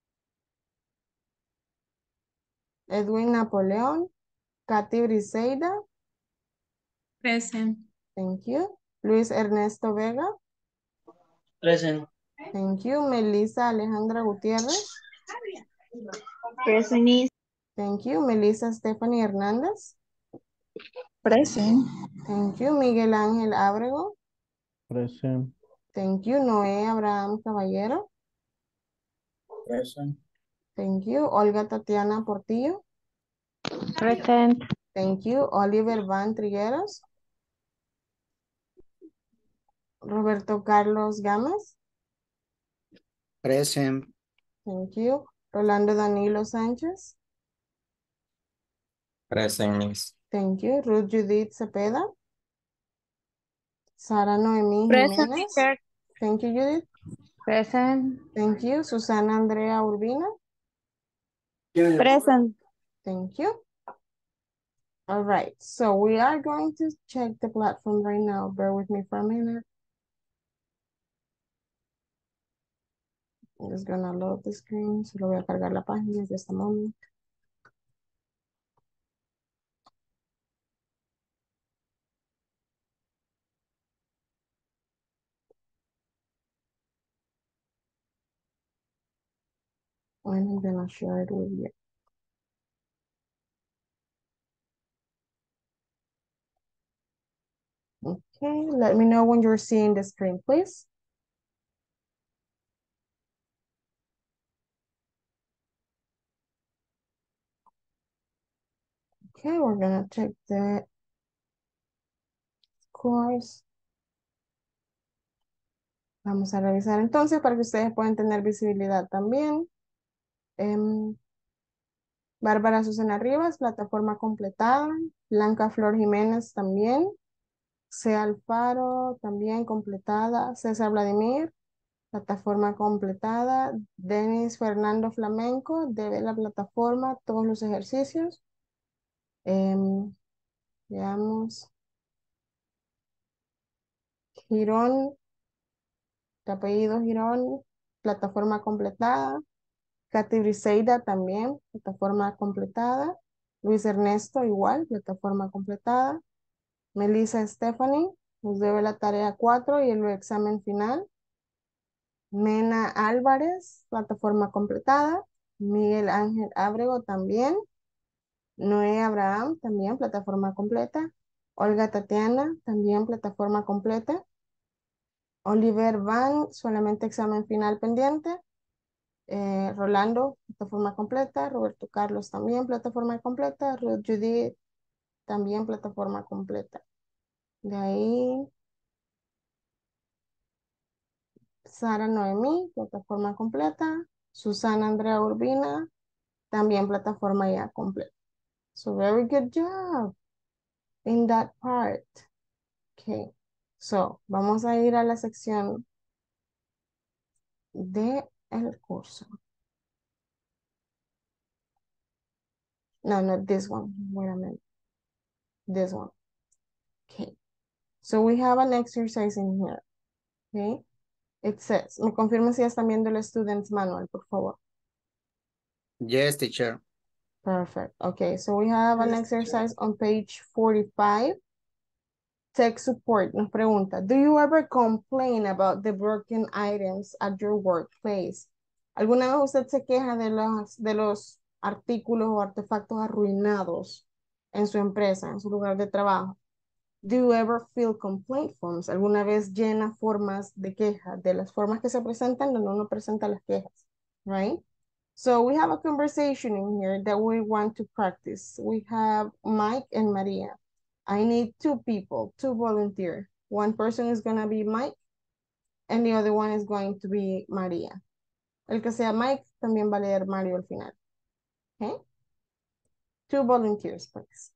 Speaker 1: Edwin Napoleón. Katy Briseida.
Speaker 2: Present.
Speaker 1: Thank you. Luis Ernesto Vega.
Speaker 9: Present.
Speaker 1: Thank you. Melissa Alejandra Gutiérrez.
Speaker 8: Present, Miss.
Speaker 1: Thank you. Melissa Stephanie Hernández.
Speaker 7: Present.
Speaker 1: Thank you. Miguel Ángel Ábrego.
Speaker 9: Present.
Speaker 1: Thank you. Noé Abraham Caballero.
Speaker 3: Present.
Speaker 1: Thank you. Olga Tatiana Portillo.
Speaker 4: Present.
Speaker 1: Thank you. Oliver Van Trigueros. Roberto Carlos Gámez.
Speaker 5: Present.
Speaker 1: Thank you. Rolando Danilo Sánchez.
Speaker 6: Present, Miss.
Speaker 1: Thank you. Ruth Judith Cepeda. Sara Noemí
Speaker 8: Present,
Speaker 1: Jiménez.
Speaker 8: teacher.
Speaker 1: Thank you, Judith.
Speaker 4: Present.
Speaker 1: Thank you. Susana Andrea Urbina.
Speaker 8: Present.
Speaker 1: Thank you. All right. So we are going to check the platform right now. Bear with me for a minute. I'm just gonna load the screen. Solo voy a cargar la página just a moment. And I'm gonna share it with you. Okay, let me know when you're seeing the screen, please. Okay, we're gonna check the scores. Vamos a revisar entonces para que ustedes puedan tener visibilidad también. Bárbara Susana Rivas, plataforma completada. Blanca Flor Jiménez también. C. Alfaro también completada. César Vladimir, plataforma completada. Denis Fernando Flamenco, debe la plataforma, todos los ejercicios. Veamos. Girón, de apellido Girón, plataforma completada. Katy Briseida también, plataforma completada. Luis Ernesto igual, plataforma completada. Melissa Stephanie, nos debe la tarea 4 y el examen final. Mena Álvarez, plataforma completada. Miguel Ángel Ábrego también. Noé Abraham, también plataforma completa. Olga Tatiana, también plataforma completa. Oliver Van, solamente examen final pendiente. Rolando, plataforma completa. Roberto Carlos, también plataforma completa. Ruth Judith, también plataforma completa. De ahí, Sara Noemí, plataforma completa. Susana Andrea Urbina, también plataforma ya completa. So very good job in that part. Okay. So, vamos a ir a la sección de el curso. No, not this one. Wait a minute. This one. Okay. So we have an exercise in here. Okay. It says, me confirma si están viendo el Student's Manual, por favor.
Speaker 5: Yes, teacher.
Speaker 1: Perfect. Okay, so we have an exercise on page 45. Tech support nos pregunta, do you ever complain about the broken items at your workplace? ¿Alguna vez usted se queja de los artículos o artefactos arruinados en su empresa, en su lugar de trabajo? Do you ever fill complaint forms? ¿Alguna vez llena formas de queja? De las formas que se presentan donde uno presenta las quejas, right? So we have a conversation in here that we want to practice. We have Mike and Maria. I need 2 people, 2 volunteers. One person is going to be Mike and the other one is going to be Maria. El que sea Mike también va a leer Mario al final. Okay? 2 volunteers, please.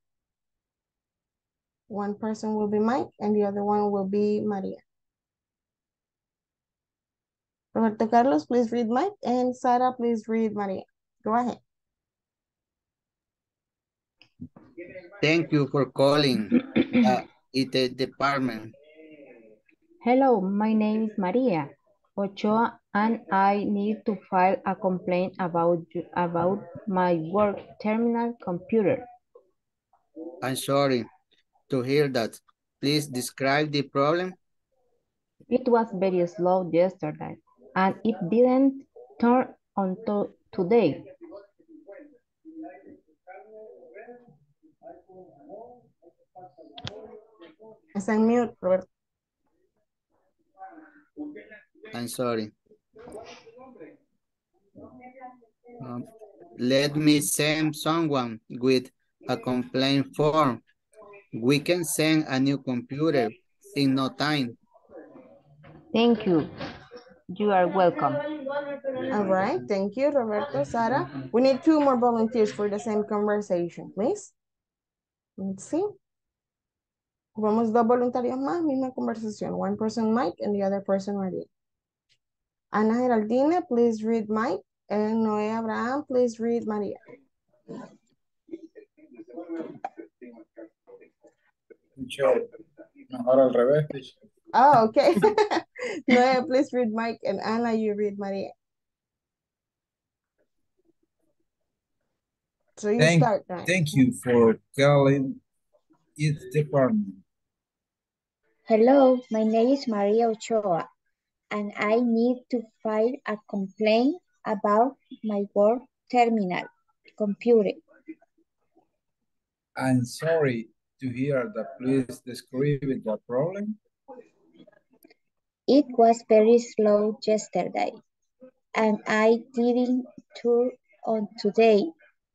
Speaker 1: One person will be Mike and the other one will be Maria. Roberto Carlos, please read Mike, and Sara, please read Maria. Go ahead.
Speaker 5: Thank you for calling IT department.
Speaker 4: Hello, my name is Maria Ochoa and I need to file a complaint about my work terminal computer.
Speaker 5: I'm sorry to hear that. Please describe the problem.
Speaker 4: It was very slow yesterday and it didn't turn on today.
Speaker 1: Está en mute, Roberto.
Speaker 5: I'm sorry. Let me send someone with a complaint form. We can send a new computer in no time.
Speaker 4: Thank you. You are welcome.
Speaker 1: All right, thank you, Roberto. Sara, we need 2 more volunteers for the same conversation, please. Let's see. Vamos 2 voluntarios más, misma conversación. One person Mike and the other person Maria. Ana Geraldine, please read Mike. And Noé Abraham, please read Maria.
Speaker 3: Teacher, mejor al revés, teacher.
Speaker 1: Oh, okay. Noé, please read Mike. And Ana, you read Maria. So you start, Noé.
Speaker 3: Thank you for calling IT department.
Speaker 8: Hello, my name is Maria Ochoa, and I need to file a complaint about my work terminal computer.
Speaker 3: I'm sorry to to hear that. Please describe the problem.
Speaker 8: It was very slow yesterday, and I didn't turn on today.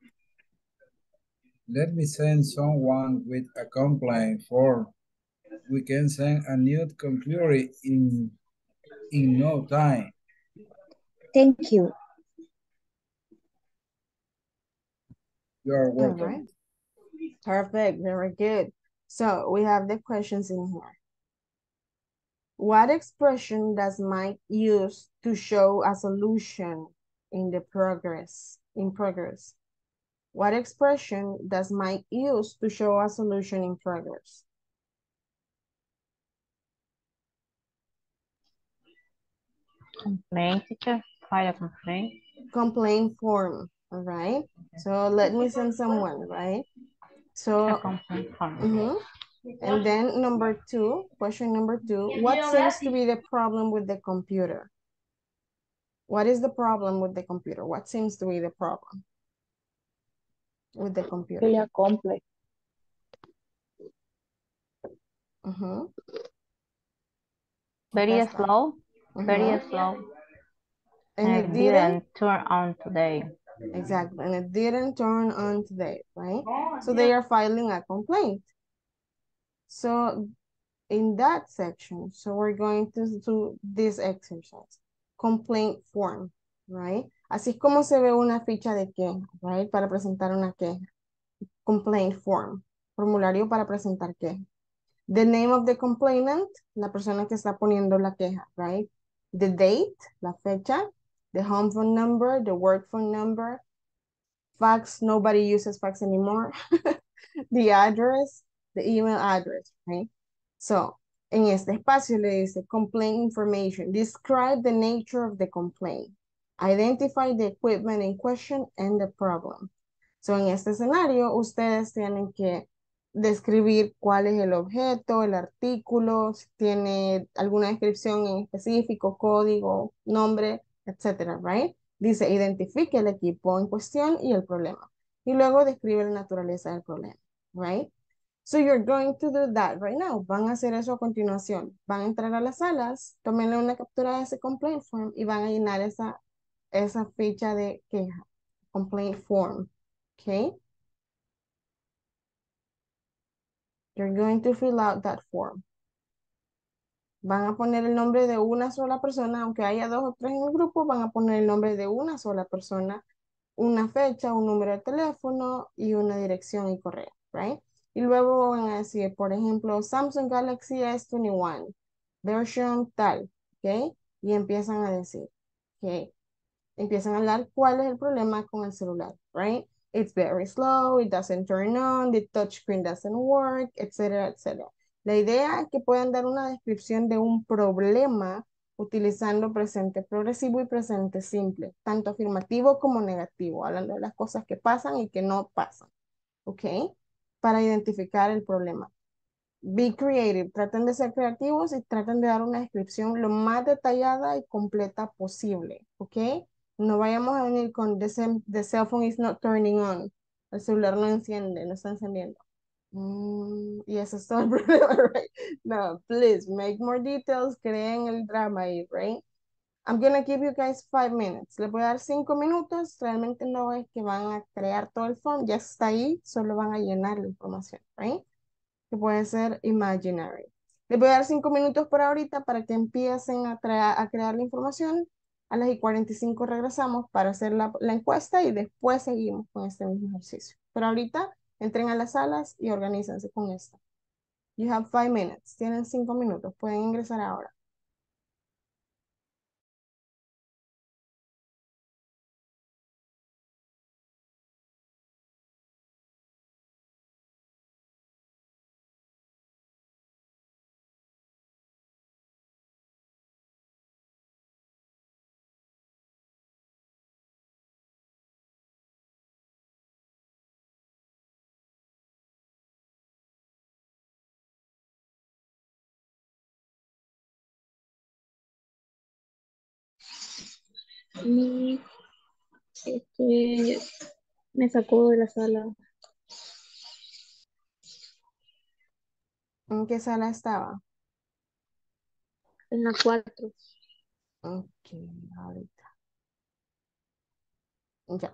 Speaker 3: Let me send someone with a complaint form. We can send a new computer in no time.
Speaker 8: Thank you.
Speaker 3: You are
Speaker 1: All
Speaker 3: welcome.
Speaker 1: right. Perfect. Very good. So we have the questions in here. What expression does Mike use to show a solution in progress? What expression does Mike use to show a solution in progress?
Speaker 4: Complaint, teacher. File a complaint.
Speaker 1: Complaint form, all right? So let me send someone, right? So,
Speaker 4: A complaint form.
Speaker 1: And then question number two, what seems to be the problem with the computer? What is the problem with the computer? What seems to be the problem with the computer?
Speaker 7: Really complex.
Speaker 4: Very
Speaker 1: That's that.
Speaker 4: slow. Very slow.
Speaker 1: And it
Speaker 4: didn't turn on today.
Speaker 1: Exactly, and it didn't turn on today, right? So they are filing a complaint. So in that section, so we're going to do this exercise, complaint form, right? Así es como se ve una ficha de queja, right? Para presentar una queja. Complaint form, formulario para presentar queja. The name of the complainant, la persona que está poniendo la queja, right? The date, la fecha, the home phone number, the work phone number, fax, nobody uses fax anymore, the address, the email address, right? So, en este espacio le dice complaint information, describe the nature of the complaint, identify the equipment in question and the problem. So, en este escenario, ustedes tienen que describir cuál es el objeto, el artículo, si tiene alguna descripción en específico, código, nombre, etcétera, right? Dice, identifique el equipo en cuestión y el problema. Y luego describe la naturaleza del problema, right? So you're going to do that right now. Van a hacer eso a continuación. Van a entrar a las salas, tomen una captura de ese complaint form y van a llenar esa ficha de queja, complaint form, okay? You're going to fill out that form. Van a poner el nombre de una sola persona, aunque haya 2 o 3 en el grupo, van a poner el nombre de una sola persona, una fecha, un número de teléfono y una dirección y correo, right? Y luego van a decir, por ejemplo, Samsung Galaxy S21, versión tal, ¿ok? Y empiezan a decir, ¿ok? Empiezan a hablar cuál es el problema con el celular, right? It's very slow, it doesn't turn on, the touchscreen doesn't work, etcétera, etcétera. La idea es que puedan dar una descripción de un problema utilizando presente progresivo y presente simple, tanto afirmativo como negativo, hablando de las cosas que pasan y que no pasan, ¿ok? Para identificar el problema. Be creative, traten de ser creativos y traten de dar una descripción lo más detallada y completa posible, ¿ok? No vayamos a venir con the cell phone is not turning on. El celular no enciende, no está encendiendo. Y eso es todo el problema, right? No, please, make more details, creen el drama ahí, right? I'm gonna give you guys 5 minutes. Les voy a dar 5 minutos. Realmente no es que van a crear todo el form, ya está ahí, solo van a llenar la información, right? Que puede ser imaginary. Les voy a dar 5 minutos por ahorita para que empiecen a crear la información. A las 45 regresamos para hacer la encuesta y después seguimos con este mismo ejercicio. Pero ahorita entren a las salas y organícense con esto. You have 5 minutes. Tienen 5 minutos. Pueden ingresar ahora.
Speaker 7: Mi, me sacó de la sala.
Speaker 1: ¿En qué sala estaba?
Speaker 7: En la 4.
Speaker 1: Ok, ahorita. Ya.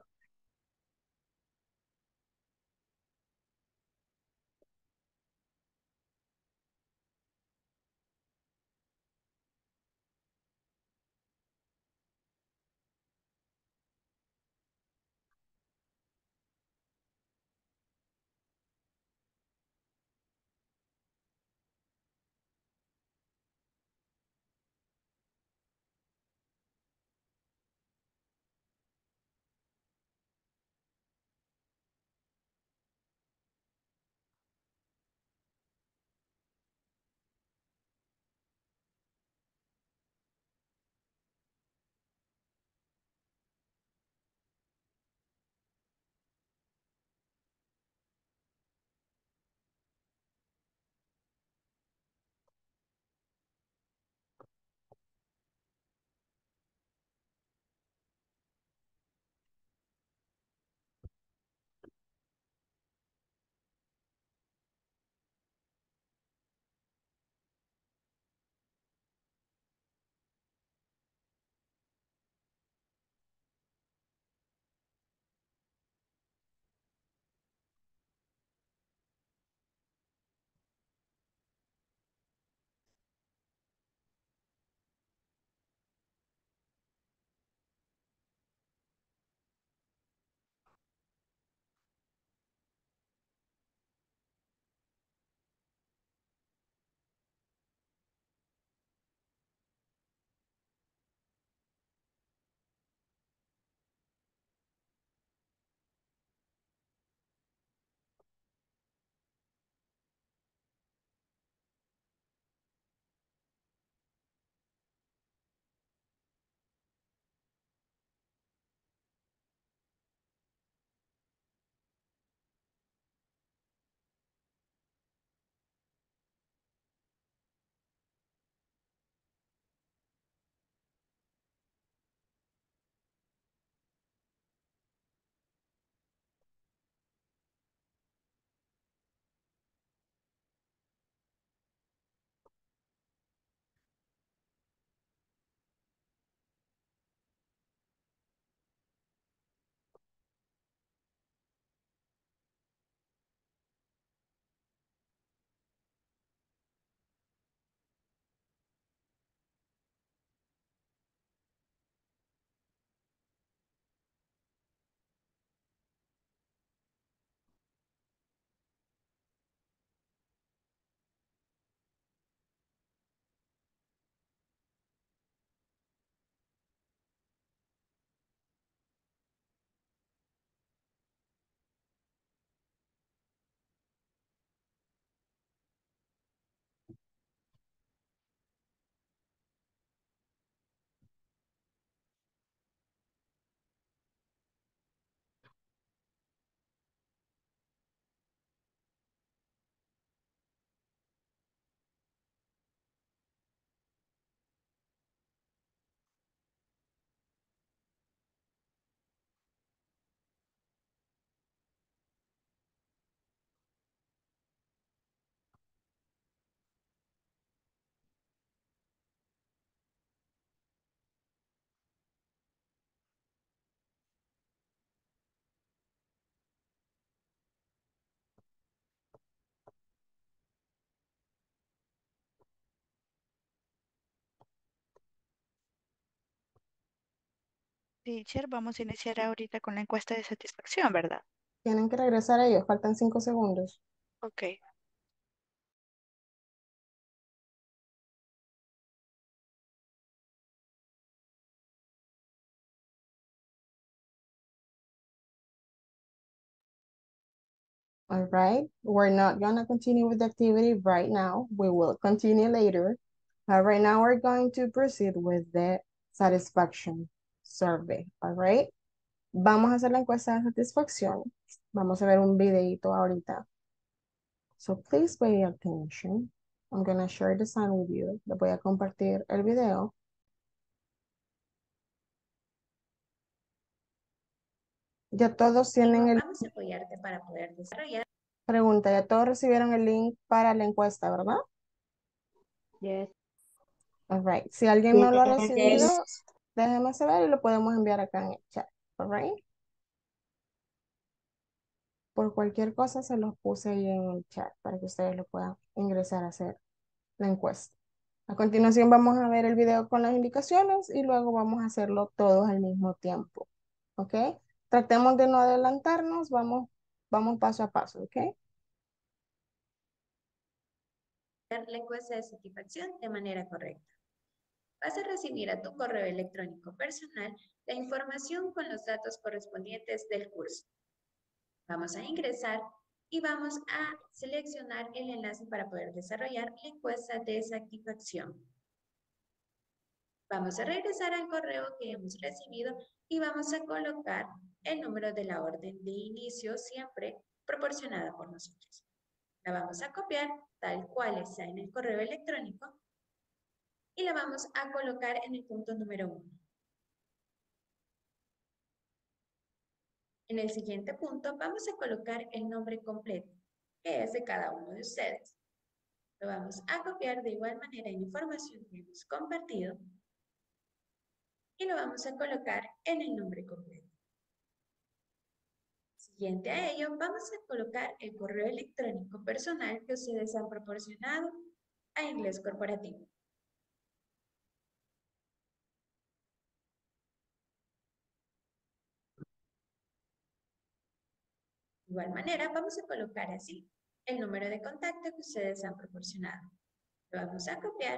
Speaker 10: Teacher, vamos a iniciar ahorita con la encuesta de satisfacción, ¿verdad?
Speaker 1: Tienen que regresar a ellos, faltan 5 segundos.
Speaker 10: Ok.
Speaker 1: All right, we're not gonna continue with the activity right now. We will continue later. Right now we're going to proceed with the satisfaction survey. All right. Vamos a hacer la encuesta de satisfacción. Vamos a ver un videito ahorita. So please pay attention. I'm gonna share the sound with you. Le voy a compartir el video. Ya todos tienen el...
Speaker 11: Vamos a apoyarte para poder desarrollar
Speaker 1: Pregunta, ya todos recibieron el link para la encuesta, ¿verdad?
Speaker 4: Yes.
Speaker 1: All right. Si alguien no lo ha recibido,
Speaker 8: Yes.
Speaker 1: déjeme saber y lo podemos enviar acá en el chat. All right. Por cualquier cosa se los puse ahí en el chat para que ustedes lo puedan ingresar a hacer la encuesta. A continuación vamos a ver el video con las indicaciones y luego vamos a hacerlo todos al mismo tiempo. ¿Ok? Tratemos de no adelantarnos, vamos paso a paso, ¿ok?
Speaker 11: La encuesta de satisfacción de manera correcta. Vas a recibir a tu correo electrónico personal la información con los datos correspondientes del curso. Vamos a ingresar y vamos a seleccionar el enlace para poder desarrollar la encuesta de satisfacción. Vamos a regresar al correo que hemos recibido y vamos a colocar el número de la orden de inicio siempre proporcionada por nosotros. La vamos a copiar tal cual está en el correo electrónico y la vamos a colocar en el punto número 1. En el siguiente punto vamos a colocar el nombre completo, que es de cada uno de ustedes. Lo vamos a copiar de igual manera en la información que hemos compartido y lo vamos a colocar en el nombre completo. Siguiente a ello, vamos a colocar el correo electrónico personal que ustedes han proporcionado a Inglés Corporativo. De igual manera, vamos a colocar así el número de contacto que ustedes han proporcionado. Lo vamos a copiar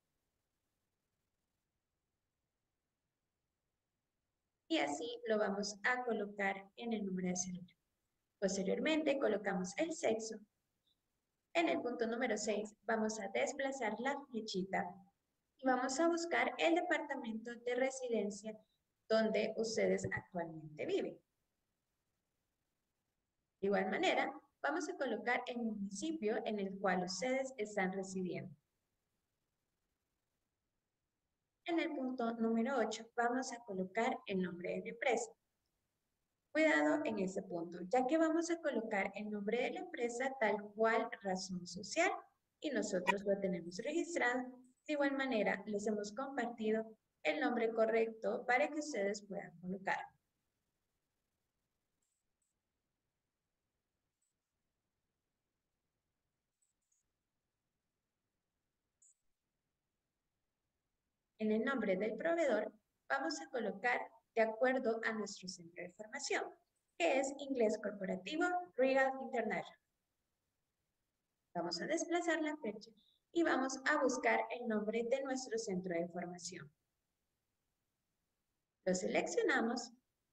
Speaker 11: y así lo vamos a colocar en el número de celular. Posteriormente, colocamos el sexo. En el punto número 6 vamos a desplazar la flechita y vamos a buscar el departamento de residencia donde ustedes actualmente viven. De igual manera, vamos a colocar el municipio en el cual ustedes están residiendo. En el punto número 8 vamos a colocar el nombre de la empresa. Cuidado en ese punto, ya que vamos a colocar el nombre de la empresa tal cual razón social y nosotros lo tenemos registrado. De igual manera, les hemos compartido el nombre correcto para que ustedes puedan colocar. En el nombre del proveedor vamos a colocar de acuerdo a nuestro centro de formación, que es Inglés Corporativo Regal International. Vamos a desplazar la fecha y vamos a buscar el nombre de nuestro centro de formación. Lo seleccionamos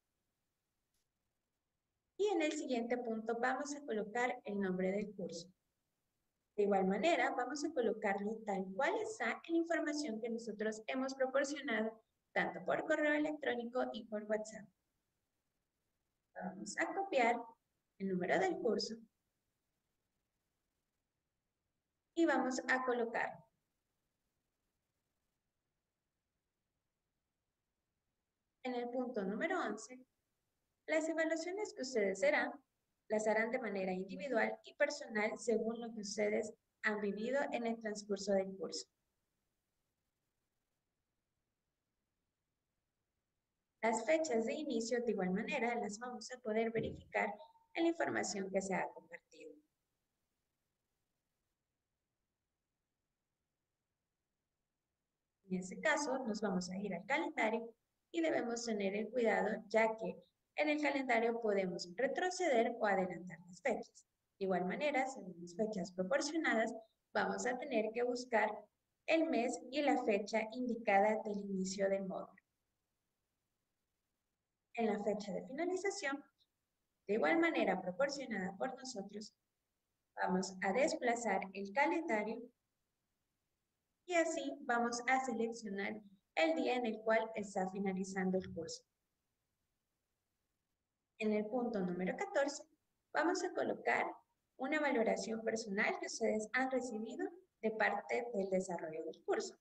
Speaker 11: y en el siguiente punto vamos a colocar el nombre del curso. De igual manera, vamos a colocarlo tal cual está en la información que nosotros hemos proporcionado tanto por correo electrónico y por WhatsApp. Vamos a copiar el número del curso y vamos a colocarlo. En el punto número 11, las evaluaciones que ustedes harán, las harán de manera individual y personal según lo que ustedes han vivido en el transcurso del curso. Las fechas de inicio, de igual manera, las vamos a poder verificar en la información que se ha compartido. En este caso, nos vamos a ir al calendario y debemos tener el cuidado, ya que en el calendario podemos retroceder o adelantar las fechas. De igual manera, según las fechas proporcionadas, vamos a tener que buscar el mes y la fecha indicada del inicio del módulo. En la fecha de finalización, de igual manera proporcionada por nosotros, vamos a desplazar el calendario y así vamos a seleccionar el día en el cual está finalizando el curso. En el punto número 14, vamos a colocar una valoración personal que ustedes han recibido de parte del desarrollo del curso.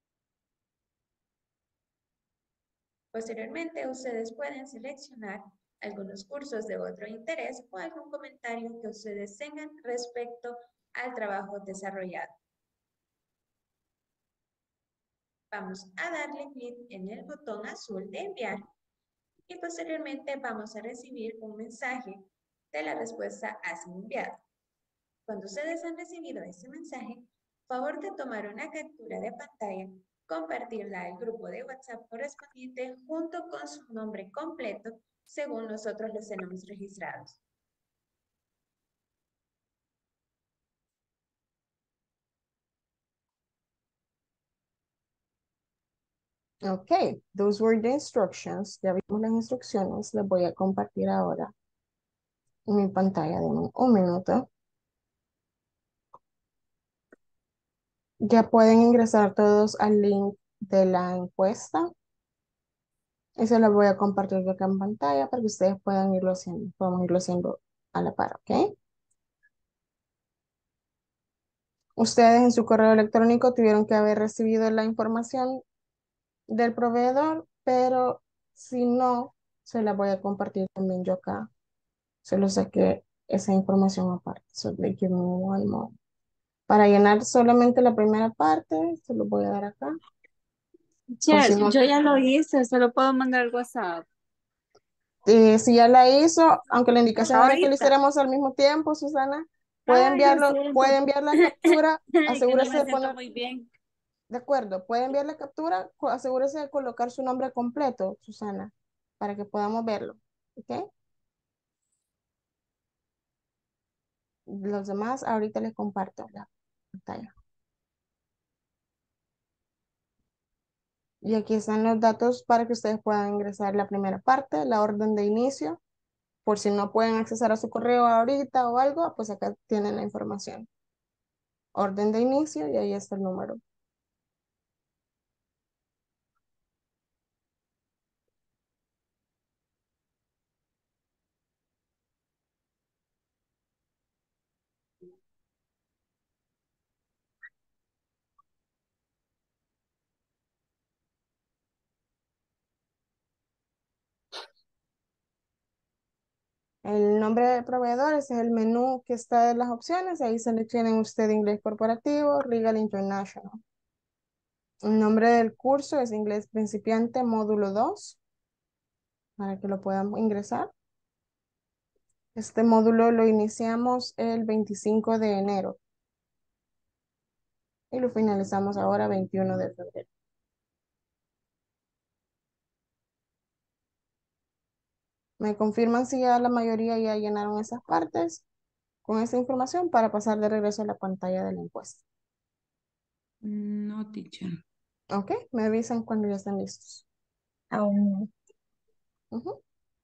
Speaker 11: Posteriormente, ustedes pueden seleccionar algunos cursos de otro interés o algún comentario que ustedes tengan respecto al trabajo desarrollado. Vamos a darle clic en el botón azul de enviar y posteriormente vamos a recibir un mensaje de la respuesta ha sido enviado. Cuando ustedes han recibido este mensaje, favor de tomar una captura de pantalla, compartirla al grupo de WhatsApp correspondiente junto con su nombre completo según nosotros los tenemos registrados.
Speaker 1: Okay, those were the instructions. Ya vimos las instrucciones. Les voy a compartir ahora en mi pantalla. Denme un minuto. Ya pueden ingresar todos al link de la encuesta. Y se lo voy a compartir acá en pantalla para que ustedes puedan irlo haciendo. Podemos irlo haciendo a la par, ¿ok? Ustedes en su correo electrónico tuvieron que haber recibido la información del proveedor, pero si no, se la voy a compartir también yo acá. Solo saqué esa información aparte. So they give me one more. Para llenar solamente la primera parte, se lo voy a dar acá. Por si no,
Speaker 2: Yo ya lo hice, se lo puedo mandar al WhatsApp.
Speaker 1: si ya la hizo, aunque la indicación era que lo
Speaker 2: Ahorita.
Speaker 1: hiciéramos al mismo tiempo, Susana, puede
Speaker 2: Ay, lo
Speaker 1: enviarlo,
Speaker 2: siento.
Speaker 1: puede enviar la captura,
Speaker 2: Que no
Speaker 1: asegúrese
Speaker 2: me
Speaker 1: de
Speaker 2: siento
Speaker 1: poner,
Speaker 2: muy bien.
Speaker 1: de acuerdo, puede enviar la captura, asegúrese de colocar su nombre completo, Susana, para que podamos verlo, ¿ok? Los demás ahorita les comparto la pantalla. Y aquí están los datos para que ustedes puedan ingresar la primera parte, la orden de inicio. Por si no pueden accesar a su correo ahorita o algo, pues acá tienen la información. Orden de inicio y ahí está el número. El nombre del proveedor, ese es el menú que está en las opciones. Ahí seleccionen usted inglés corporativo, Regal International. El nombre del curso es inglés principiante, módulo 2, para que lo puedan ingresar. Este módulo lo iniciamos el 25 de enero y lo finalizamos ahora 21 de febrero. Me confirman si ya la mayoría ya llenaron esas partes con esa información para pasar de regreso a la pantalla de la encuesta.
Speaker 2: No, teacher.
Speaker 1: Ok, me avisan cuando ya estén listos.
Speaker 8: Aún no.
Speaker 1: Ujú.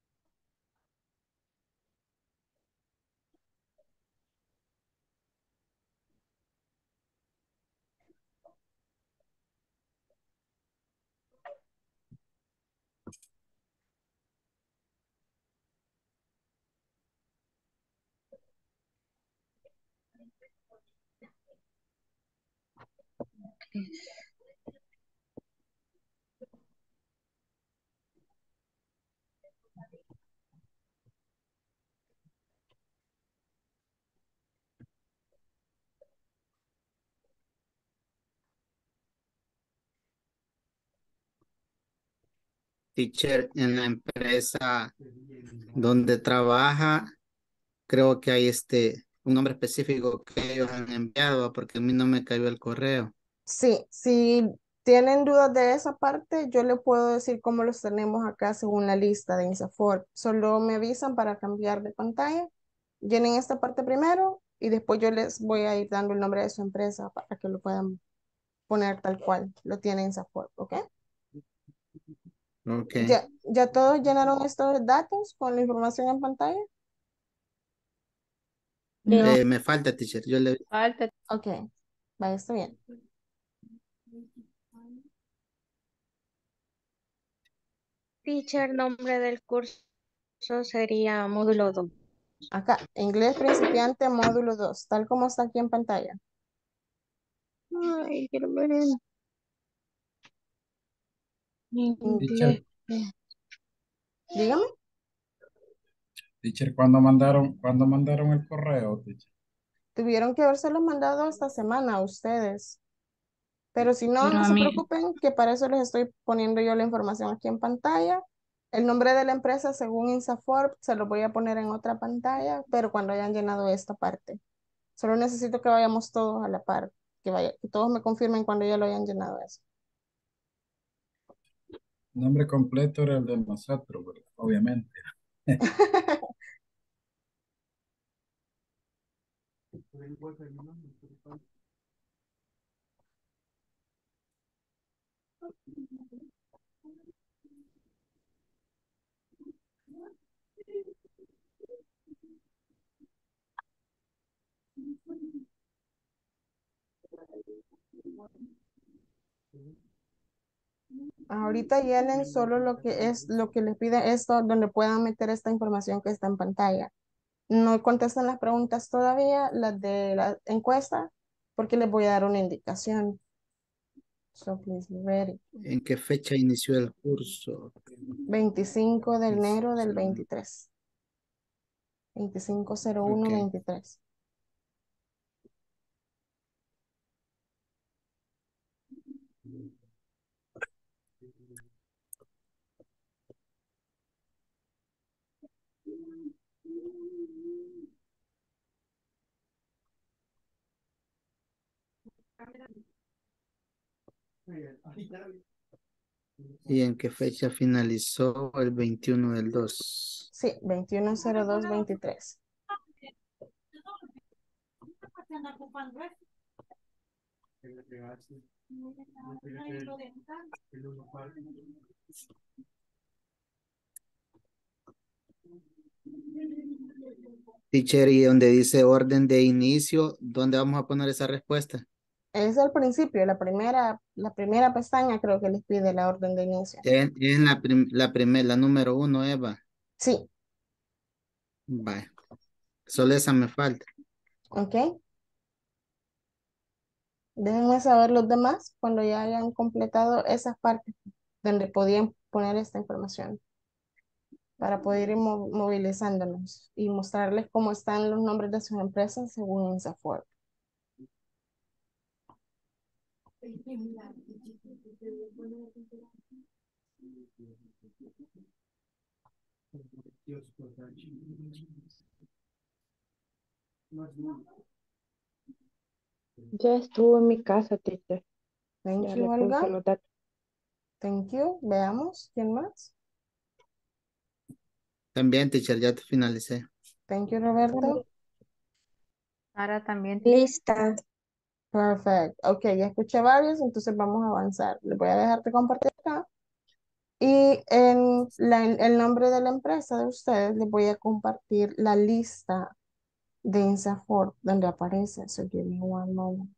Speaker 5: Teacher, en la empresa donde trabaja, creo que hay un nombre específico que ellos han enviado porque a mí no me cayó el correo.
Speaker 1: Sí, si tienen dudas de esa parte, yo le puedo decir cómo los tenemos acá según la lista de INSAFORP. Solo me avisan para cambiar de pantalla. Llenen esta parte primero y después yo les voy a ir dando el nombre de su empresa para que lo puedan poner tal cual lo tiene INSAFORP, ¿ok?
Speaker 5: Ok.
Speaker 1: ¿Ya todos llenaron estos datos con la información en pantalla?
Speaker 2: No.
Speaker 5: Me falta, teacher. Yo le...
Speaker 2: Falta.
Speaker 1: Ok, vaya, está bien.
Speaker 7: Teacher, nombre del curso sería módulo 2.
Speaker 1: Acá, inglés principiante, módulo 2, tal como está aquí en pantalla.
Speaker 7: Ay, quiero ver.
Speaker 3: Teacher,
Speaker 7: Inglés.
Speaker 1: Dígame.
Speaker 3: Teacher, cuándo mandaron el correo, teacher?
Speaker 1: Tuvieron que habérselo mandado esta semana a ustedes. Pero si no,
Speaker 2: Pero
Speaker 1: no
Speaker 2: a
Speaker 1: se
Speaker 2: mí,
Speaker 1: preocupen, que para eso les estoy poniendo yo la información aquí en pantalla. El nombre de la empresa, según INSAFORP, se lo voy a poner en otra pantalla, pero cuando hayan llenado esta parte. Solo necesito que vayamos todos a la par, que todos me confirmen cuando ya lo hayan llenado eso.
Speaker 3: Nombre completo era el de nosotros, ¿verdad? Obviamente.
Speaker 1: Ahorita llenen solo lo que es lo que les pide esto, donde puedan meter esta información que está en pantalla. No contestan las preguntas todavía, las de la encuesta, porque les voy a dar una indicación. So please be ready.
Speaker 5: ¿En qué fecha inició el curso?
Speaker 1: 25 de enero del 23. 25/01/23.
Speaker 5: ¿Y en qué fecha finalizó? El 21 del 2.
Speaker 1: Sí, 21/02/23.
Speaker 5: Teacher, y donde dice orden de inicio, ¿dónde vamos a poner esa respuesta?
Speaker 1: Es al principio, la primera pestaña creo que les pide la orden de inicio.
Speaker 5: Es la número 1, Eva.
Speaker 1: Sí,
Speaker 5: Vale. Solo esa me falta.
Speaker 1: ok. Déjenme saber los demás cuando ya hayan completado esas partes donde podían poner esta información para poder ir movilizándonos y mostrarles cómo están los nombres de sus empresas según INSAFORP.
Speaker 8: Ya estuvo en mi casa, teacher.
Speaker 1: Thank
Speaker 8: Ya
Speaker 1: you,
Speaker 8: le
Speaker 1: Olga.
Speaker 8: puse los datos.
Speaker 1: Thank you. Veamos, ¿quién más?
Speaker 5: También, teacher, ya te finalicé.
Speaker 1: Thank you, Roberto.
Speaker 4: Sara también.
Speaker 8: Lista.
Speaker 1: Perfect. Ok, ya escuché varios, entonces vamos a avanzar. Les voy a dejar de compartir acá. Y en el nombre de la empresa de ustedes les voy a compartir la lista de INSAFORP donde aparece. So give me one moment.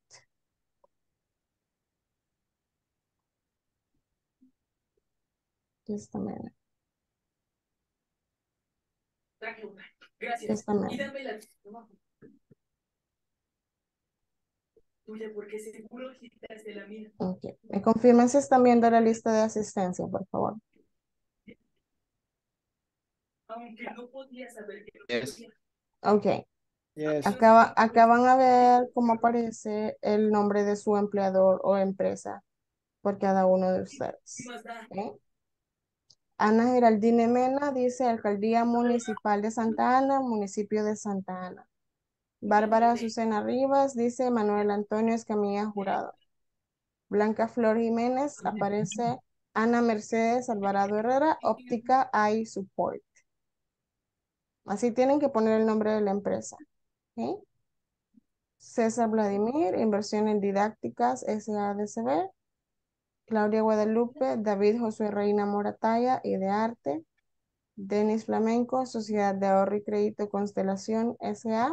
Speaker 1: Just a minute. Just a minute. Ok. ¿Me confirman si están viendo la lista de asistencia, por favor?
Speaker 5: Yes.
Speaker 1: Ok.
Speaker 9: Yes.
Speaker 1: Acá van a ver cómo aparece el nombre de su empleador o empresa por cada uno de ustedes. ¿Ok? Ana Geraldine Mena dice Alcaldía Municipal de Santa Ana, municipio de Santa Ana. Bárbara Azucena Rivas dice Manuel Antonio Escamilla Jurado. Blanca Flor Jiménez aparece Ana Mercedes Alvarado Herrera, Óptica Eye Support. Así tienen que poner el nombre de la empresa. ¿Ok? César Vladimir, Inversiones Didácticas SADCB. Claudia Guadalupe, David Josué Reina Morataya y de Arte. Denis Flamenco, Sociedad de Ahorro y Crédito Constelación S.A.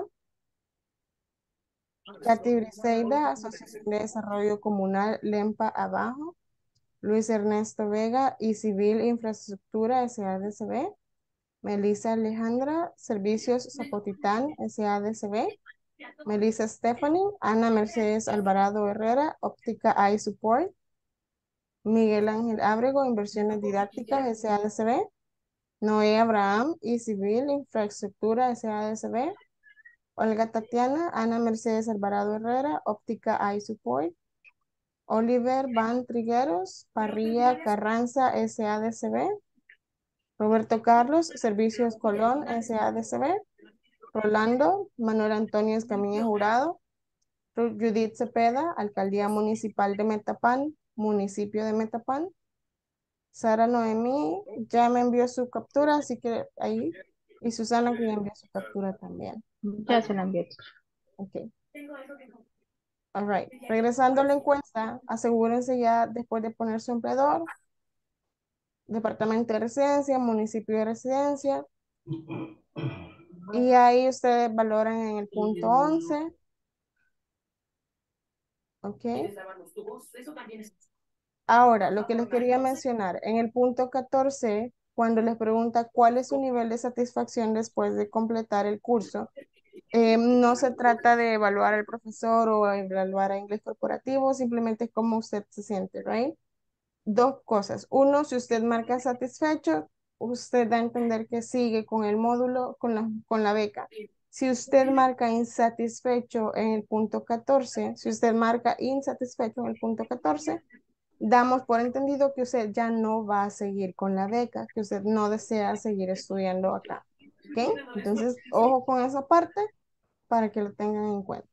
Speaker 1: Katy Briseida, Asociación de Desarrollo Comunal Lempa Abajo. Luis Ernesto Vega y Civil Infraestructura SADCB. Melissa Alejandra, Servicios Zapotitán SADCB. Melissa Stephanie, Ana Mercedes Alvarado Herrera, Óptica Eye Support. Miguel Ángel Ábrego, Inversiones Didácticas SADCB. Noé Abraham, Easyville, Infraestructura SADCB. Olga Tatiana, Ana Mercedes Alvarado Herrera, Óptica Eye Support. Oliver Van Trigueros, Parrilla Carranza SADCB. Roberto Carlos, Servicios Colón SADCB. Rolando, Manuel Antonio Escamilla Jurado. Judith Cepeda, Alcaldía Municipal de Metapán, Municipio de Metapán. Sara Noemí ya me envió su captura, así que ahí. Y Susana que ya envió su captura también.
Speaker 4: Ya se la envié.
Speaker 1: Ok. All right. Regresando a la encuesta, asegúrense ya después de poner su empleador, departamento de residencia, municipio de residencia. Y ahí ustedes valoran en el punto 11. Ok. Ahora, lo que les quería mencionar, en el punto 14, cuando les pregunta cuál es su nivel de satisfacción después de completar el curso, no se trata de evaluar al profesor o evaluar a inglés corporativo, simplemente es cómo usted se siente, ¿right? Dos cosas. Uno, si usted marca satisfecho, usted da a entender que sigue con el módulo, con la beca. Si usted marca insatisfecho en el punto 14, si usted marca insatisfecho en el punto 14, damos por entendido que usted ya no va a seguir con la beca, que usted no desea seguir estudiando acá. ¿Ok? Entonces, ojo con esa parte para que lo tengan en cuenta.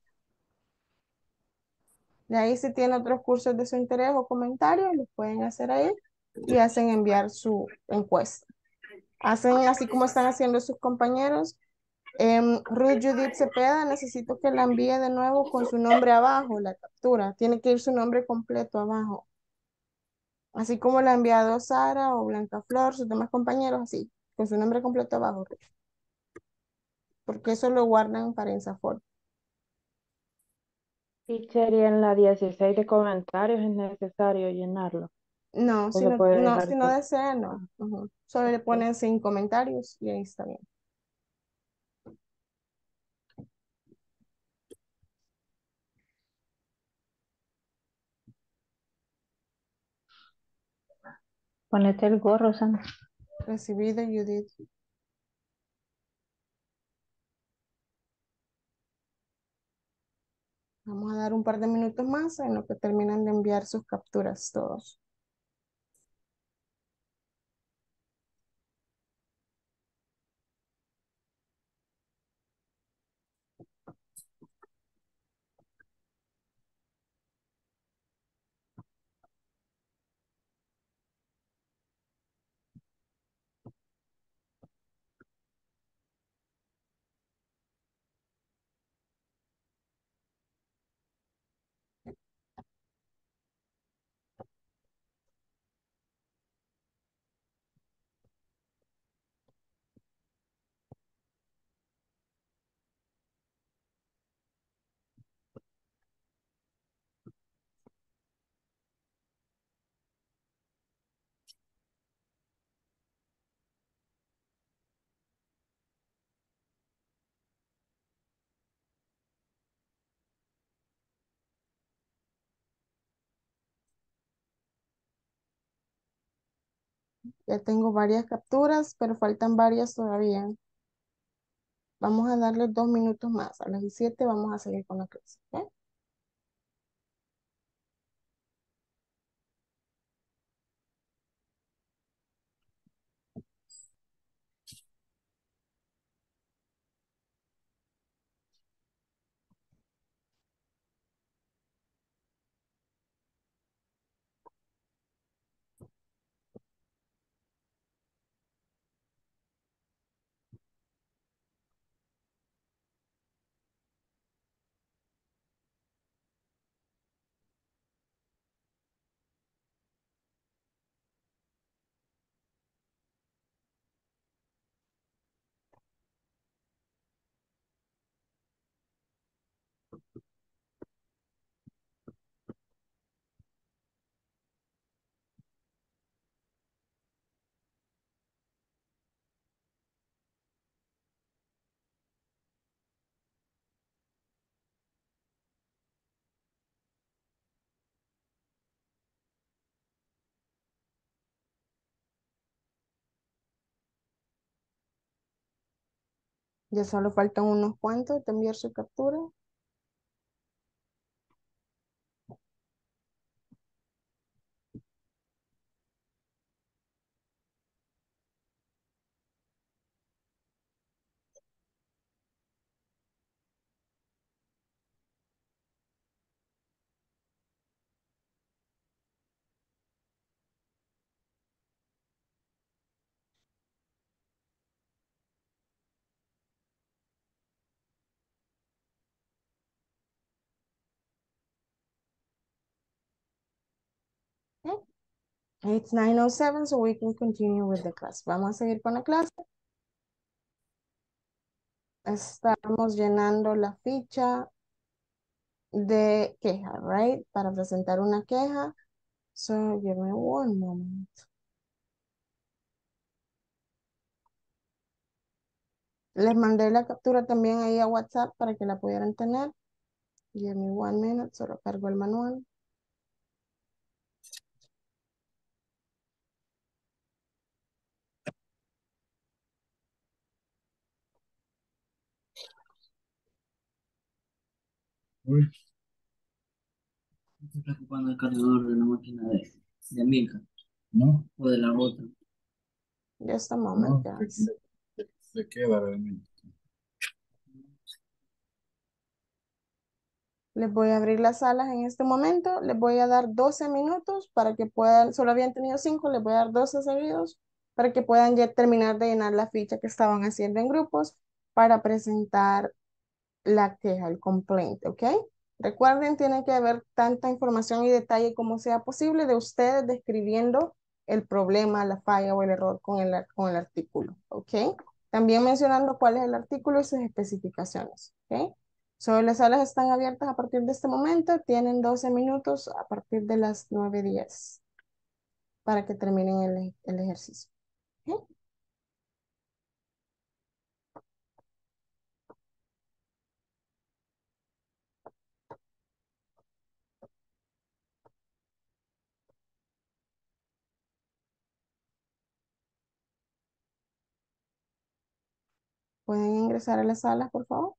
Speaker 1: De ahí, si tiene otros cursos de su interés o comentarios, los pueden hacer ahí y hacen enviar su encuesta. Hacen así como están haciendo sus compañeros. Ruth Judith Cepeda, necesito que la envíe de nuevo con su nombre abajo, la captura. Tiene que ir su nombre completo abajo. Así como la ha enviado Sara o Blanca Flor, sus demás compañeros, así, con su nombre completo abajo, Ruth. Porque eso lo guardan para INSAFORP.
Speaker 12: Teacher, y en la 16 de comentarios es necesario llenarlo.
Speaker 1: No,
Speaker 12: O se puede dejar
Speaker 1: si no
Speaker 12: todo.
Speaker 1: desea, no. Ujú. Solo le ponen sin comentarios y ahí está bien.
Speaker 4: Ponete el gorro, Sandra.
Speaker 1: Recibido, Judith. Vamos a dar un par de minutos más en lo que terminan de enviar sus capturas todos. Ya tengo varias capturas, pero faltan varias todavía. Vamos a darle 2 minutos más. A las 17 vamos a seguir con la clase. ¿Ok? Ya solo faltan unos cuantos de enviar su captura. Okay. It's 9:07, so we can continue with the class. Vamos a seguir con la clase. Estamos llenando la ficha de queja, right? Para presentar una queja. So, give me one moment. Les mandé la captura también ahí a WhatsApp para que la pudieran tener. Give me 1 minute, solo cargo el manual.
Speaker 3: Uy,
Speaker 9: Estoy preocupando el cargador de la máquina de Milka
Speaker 3: no,
Speaker 9: o de la otra.
Speaker 1: Just a moment,
Speaker 3: no,
Speaker 1: guys.
Speaker 3: se queda realmente.
Speaker 1: Les voy a abrir las salas en este momento. Les voy a dar 12 minutos para que puedan, solo habían tenido 5, les voy a dar 12 seguidos para que puedan ya terminar de llenar la ficha que estaban haciendo en grupos para presentar la queja, el complaint, ¿ok? Recuerden, tiene que haber tanta información y detalle como sea posible de ustedes describiendo el problema, la falla o el error con el artículo, ¿ok? También mencionando cuál es el artículo y sus especificaciones, ¿ok? Sobre las salas están abiertas a partir de este momento, tienen 12 minutos a partir de las 9:10 para que terminen el ejercicio. ¿Ok? ¿Pueden ingresar a las salas, por favor?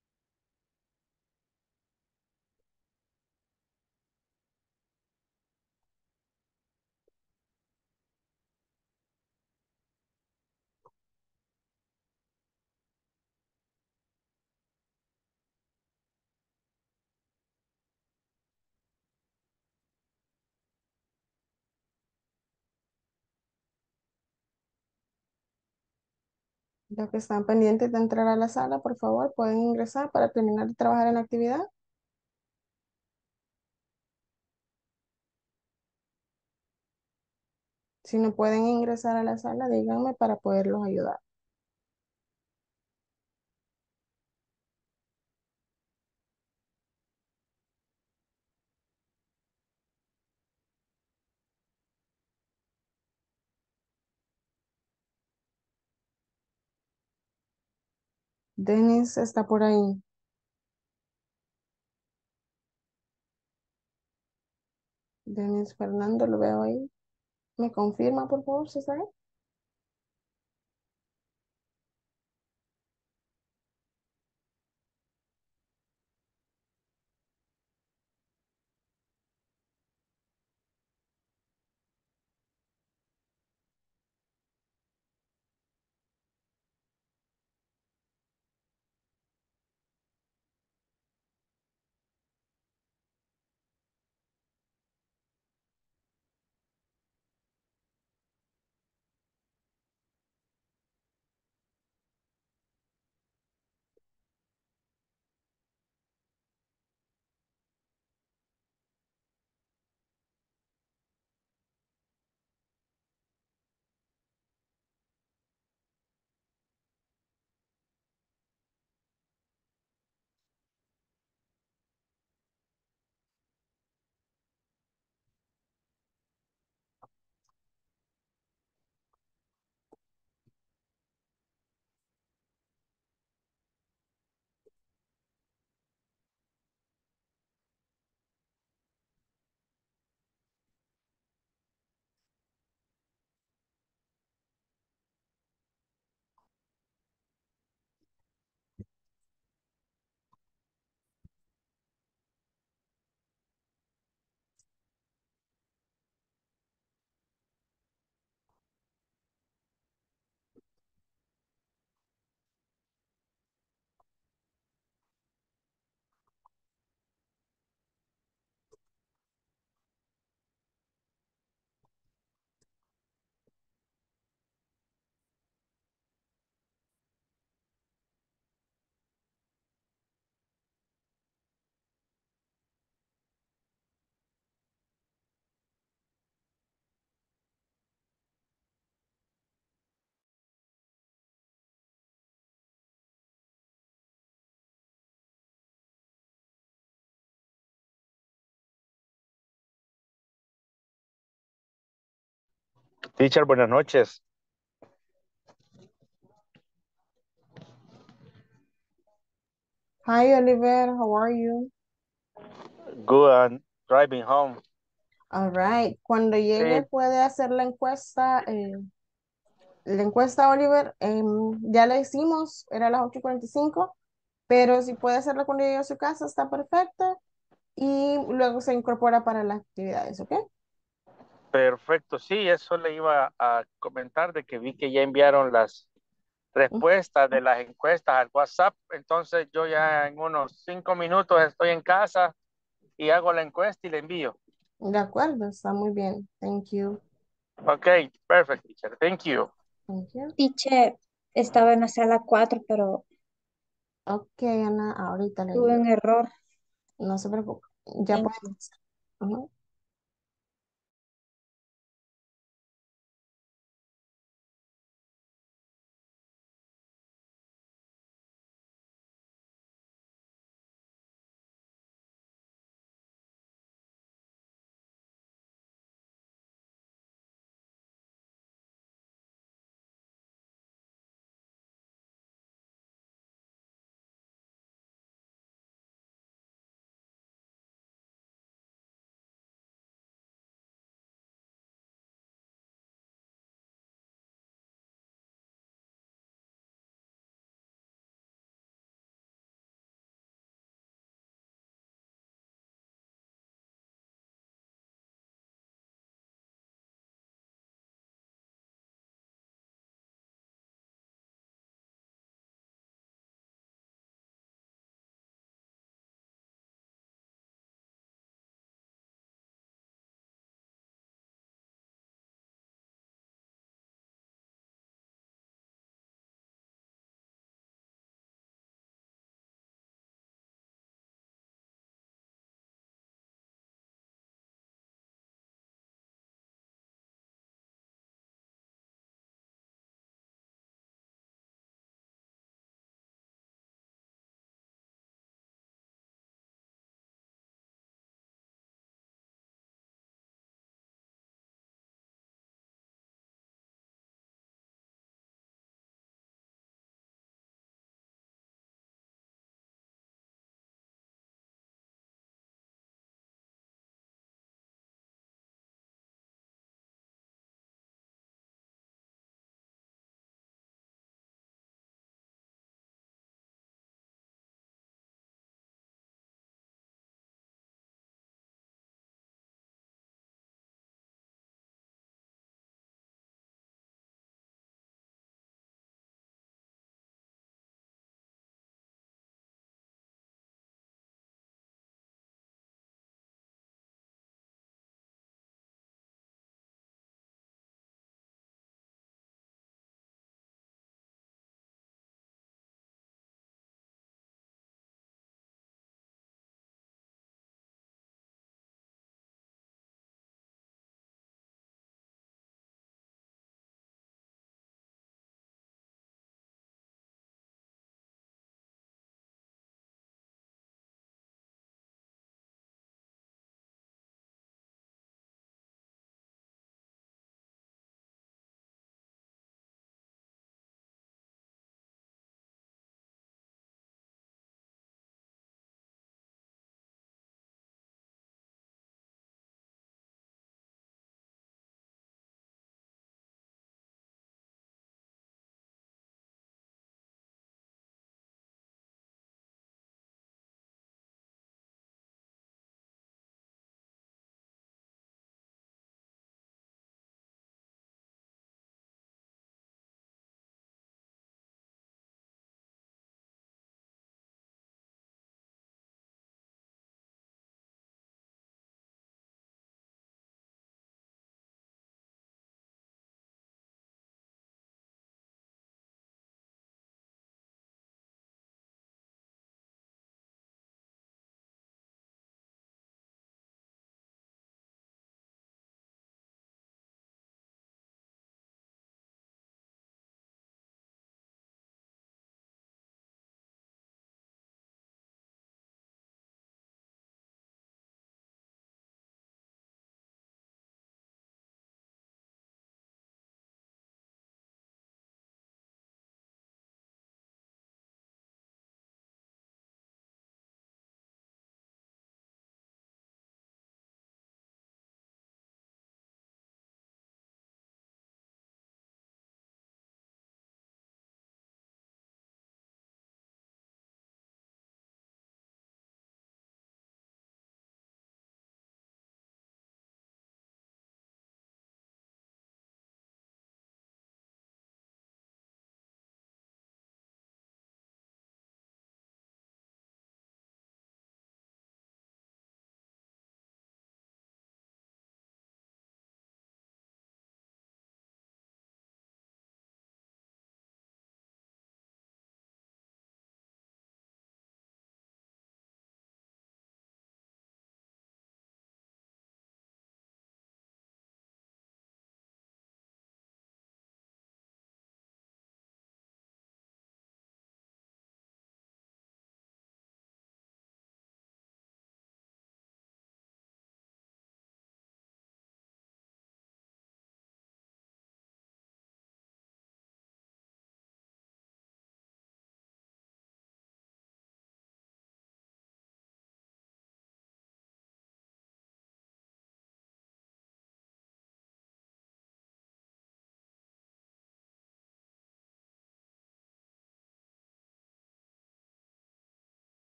Speaker 1: Los que están pendientes de entrar a la sala, por favor, pueden ingresar para terminar de trabajar en la actividad. Si no pueden ingresar a la sala, díganme para poderlos ayudar. Denis está por ahí. Denis Fernando, lo veo ahí. ¿Me confirma, por favor, si está ahí?
Speaker 13: Teacher, buenas noches.
Speaker 1: Hi, Oliver. How are you?
Speaker 13: Good and driving home.
Speaker 1: All right. Cuando llegue puede hacer la encuesta. La encuesta, Oliver, ya la hicimos, era a las 8:45, pero si puede hacerla cuando llegue a su casa, está perfecta. Y luego se incorpora para las actividades, ¿ok?
Speaker 13: Perfecto, sí, eso le iba a comentar de que vi que ya enviaron las respuestas de las encuestas al WhatsApp, entonces yo ya en unos 5 minutos estoy en casa y hago la encuesta y le envío.
Speaker 1: De acuerdo, está muy bien. Thank you.
Speaker 13: Ok, perfect, teacher. Thank you.
Speaker 1: Thank you.
Speaker 8: Teacher, estaba en la sala 4, pero
Speaker 1: Ok, Ana, ahorita le
Speaker 8: tuve
Speaker 1: digo.
Speaker 8: un error.
Speaker 1: No se preocupe. Ya
Speaker 8: Thank
Speaker 1: puede.
Speaker 8: you.
Speaker 1: Ujú.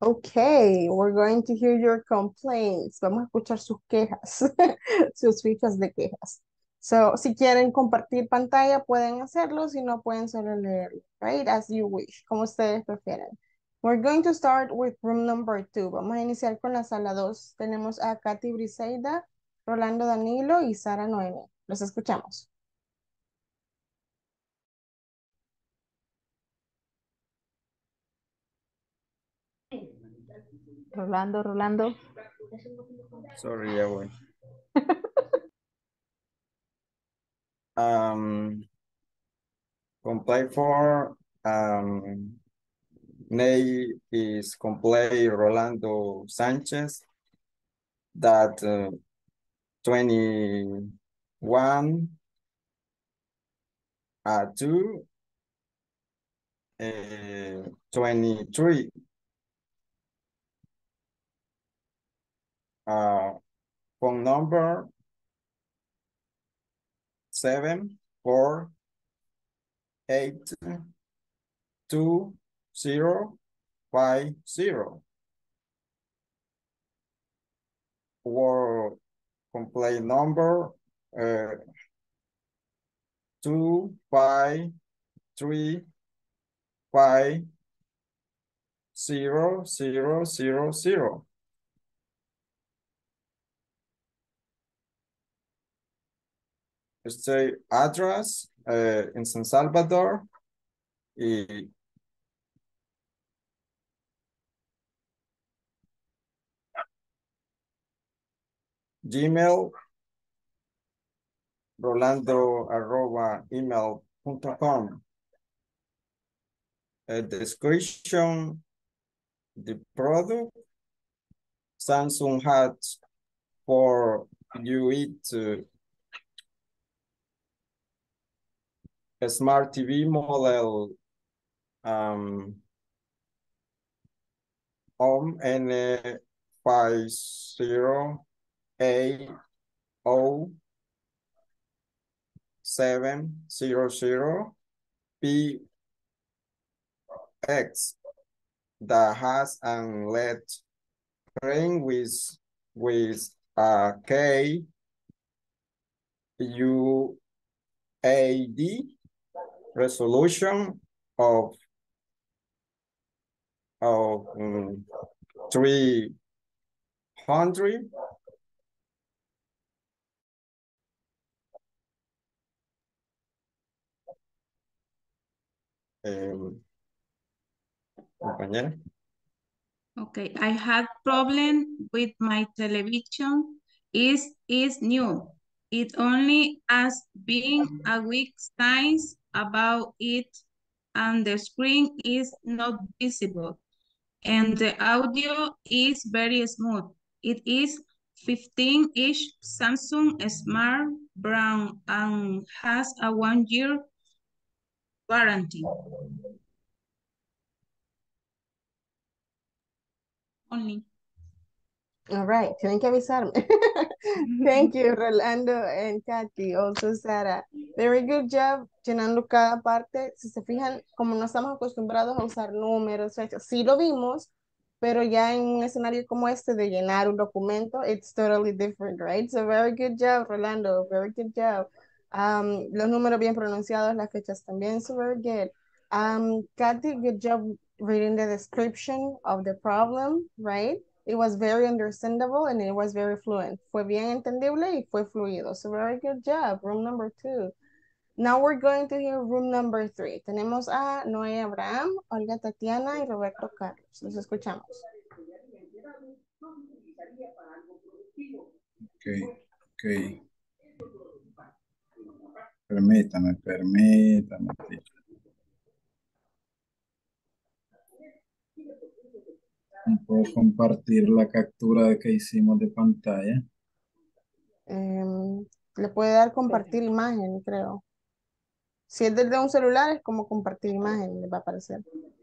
Speaker 1: Okay, we're going to hear your complaints. Vamos a escuchar sus quejas, sus fichas de quejas. So, si quieren compartir pantalla, pueden hacerlo. Si no, pueden solo leerlo, right? As you wish, como ustedes prefieran. We're going to start with room number 2. Vamos a iniciar con la sala 2. Tenemos a Katy Briseida, Rolando Danilo y Sara Noemi. Los escuchamos.
Speaker 4: Rolando.
Speaker 6: Sorry, ya voy. Complaint for Ney is complaint Rolando Sanchez that 21 2 23 phone number 7482050. Or complaint number 2535000. Este address en San Salvador y Gmail rolando@email.com. Description, the product, Samsung had for you a smart TV model N50807000PX that has an LED screen with a QUAD resolution of 300 compañera.
Speaker 2: Okay, I had problem with my television. Is new. It only has been a week since about it, and the screen is not visible, and the audio is very smooth. It is 15-inch Samsung Smart Brown and has a 1-year warranty. Only.
Speaker 1: All right, tienen que avisarme. Thank you, Rolando and Katy, also Sara. Very good job llenando cada parte. Si se fijan, como no estamos acostumbrados a usar números, fechas, sí lo vimos, pero ya en un escenario como este de llenar un documento, it's totally different, right? So very good job, Rolando, very good job. Los números bien pronunciados, las fechas también, so very good. Katy, good job reading the description of the problem, right? It was very understandable and it was very fluent. Fue bien entendible y fue fluido. So very good job, room number 2. Now we're going to hear room number 3. Tenemos a Noé Abraham, Olga Tatiana y Roberto Carlos. Los escuchamos.
Speaker 3: Ok. Permítame. ¿Puedo compartir la captura de que hicimos de pantalla?
Speaker 1: Le puede dar compartir imagen, creo. Si es desde un celular, es como compartir imagen, le va a aparecer.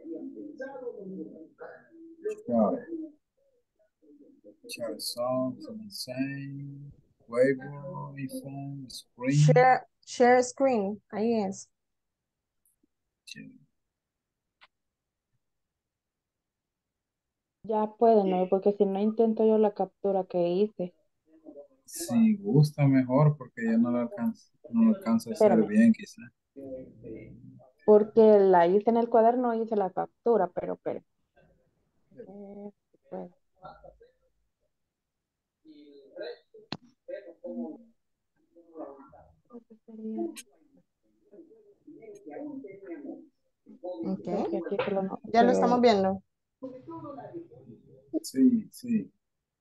Speaker 3: Share songs, same, Weibo, iPhone, screen.
Speaker 1: Share screen, ahí es.
Speaker 12: Ya puede, ¿no? Porque si no intento yo la captura que hice.
Speaker 3: Si gusta mejor, porque ya no lo alcanzo a hacer
Speaker 12: Espérame.
Speaker 3: bien, quizá.
Speaker 12: Porque la hice en el cuaderno, hice la captura, pero espérame. Si puedo. Eso sería-
Speaker 1: Ok.
Speaker 12: porque aquí solo no-
Speaker 1: Ya lo estamos viendo.
Speaker 3: Sí, sí.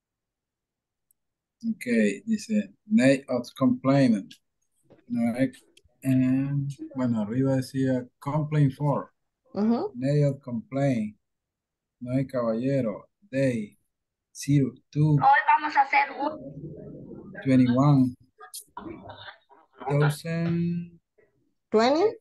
Speaker 3: Ok, dice, Nay of complainant. No, bueno, arriba decía complaint for.
Speaker 1: Ujú.
Speaker 3: Nay of complaint. No hay caballero. Day. 0, 2,
Speaker 8: Hoy vamos a hacer
Speaker 3: 21. 2000,
Speaker 1: 20.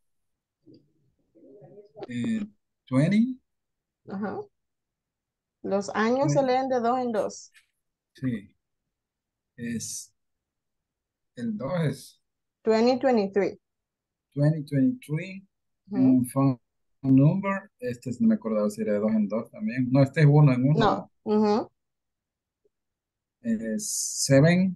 Speaker 3: 20.
Speaker 1: Ajá. Los años se leen de 2 en 2.
Speaker 3: Sí, es el 2 es
Speaker 1: 2023.
Speaker 3: 2023.
Speaker 1: Ujú.
Speaker 3: Phone number. Este no me acordaba si era de 2 en 2 también. No, este es 1 en 1.
Speaker 1: No. Ujú.
Speaker 3: Es 7,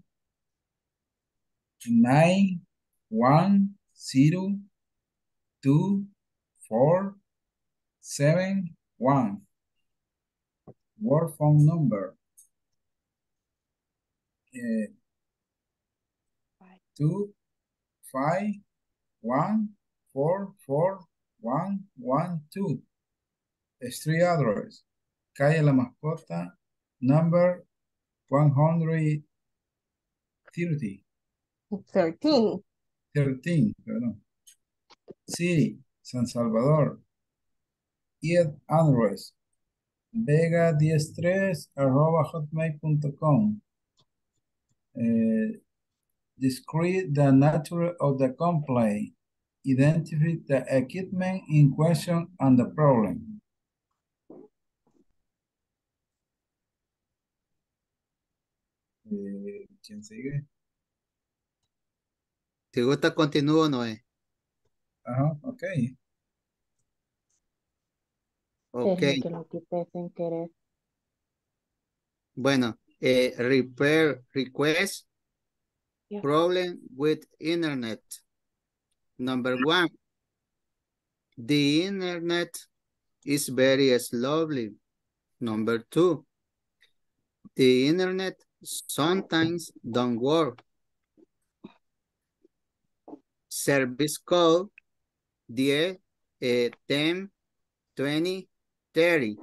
Speaker 3: 9, 1, 0, 2, 4, 7, 1. Word phone number. 2, 5, 1, 4, 4, 1, 1, 2. Street address. Calle La Mascota, number 130.
Speaker 1: 13.
Speaker 3: 13, perdón. City, San Salvador. Address, vega13@hotmail.com. Describe the nature of the complaint. Identify the equipment in question and the problem. ¿Quién sigue?
Speaker 5: Si gusta, continúo, Noé.
Speaker 3: Ajá, ok.
Speaker 5: Ok.
Speaker 12: Déjeme que lo quité sin querer.
Speaker 5: Bueno, repair request,
Speaker 12: Ya.
Speaker 5: problem with internet. Number 1, the internet is very slowly. Number 2, the internet sometimes don't work. Service code 10, 10, 20, 30.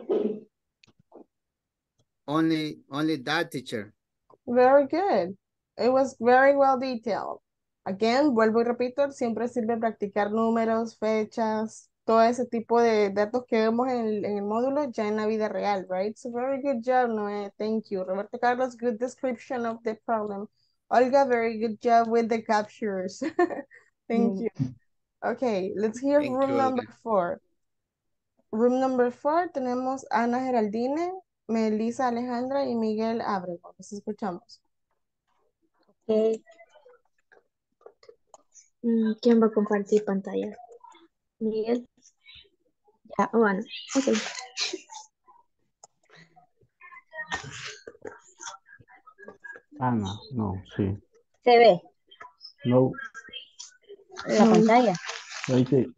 Speaker 5: Only that, teacher.
Speaker 1: Very good. It was very well detailed. Again, vuelvo y repito, siempre sirve practicar números, fechas, todo ese tipo de datos que vemos en el módulo ya en la vida real, right? So very good job, Noé. Thank you. Roberto Carlos, good description of the problem. Olga, very good job with the captures. Thank you. Okay, let's hear
Speaker 5: Thank
Speaker 1: room
Speaker 5: you,
Speaker 1: number
Speaker 5: Olga.
Speaker 1: 4. Room number 4 tenemos Ana Geraldine, Melissa Alejandra y Miguel Ábrego. Los escuchamos.
Speaker 8: Ok. ¿Quién va a compartir pantalla? Miguel. Ya, o Ana. Ok.
Speaker 14: Ana, no, sí.
Speaker 8: ¿Se ve
Speaker 14: No,
Speaker 8: la pantalla?
Speaker 14: ahí sí.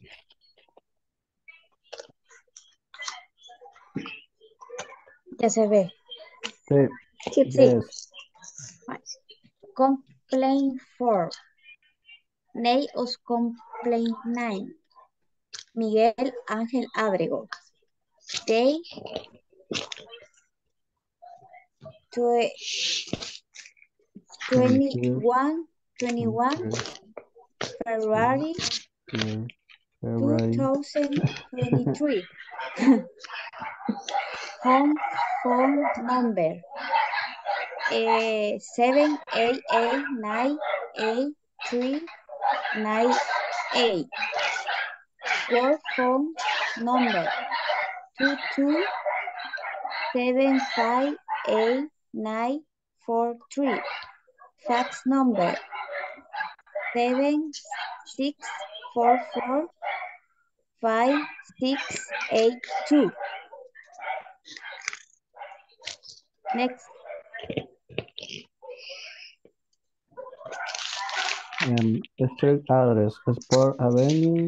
Speaker 8: Ya se ve.
Speaker 14: Sí,
Speaker 8: Sí, sí.
Speaker 14: yes.
Speaker 8: Complaint 4. Name of complaint 9. Miguel Ángel Ábrego. Day 21 February
Speaker 14: February.
Speaker 8: 2023. Home phone number 7889838. Work phone number 2275893. Fax number 76445682. Next.
Speaker 14: Street address, Sport Avenue,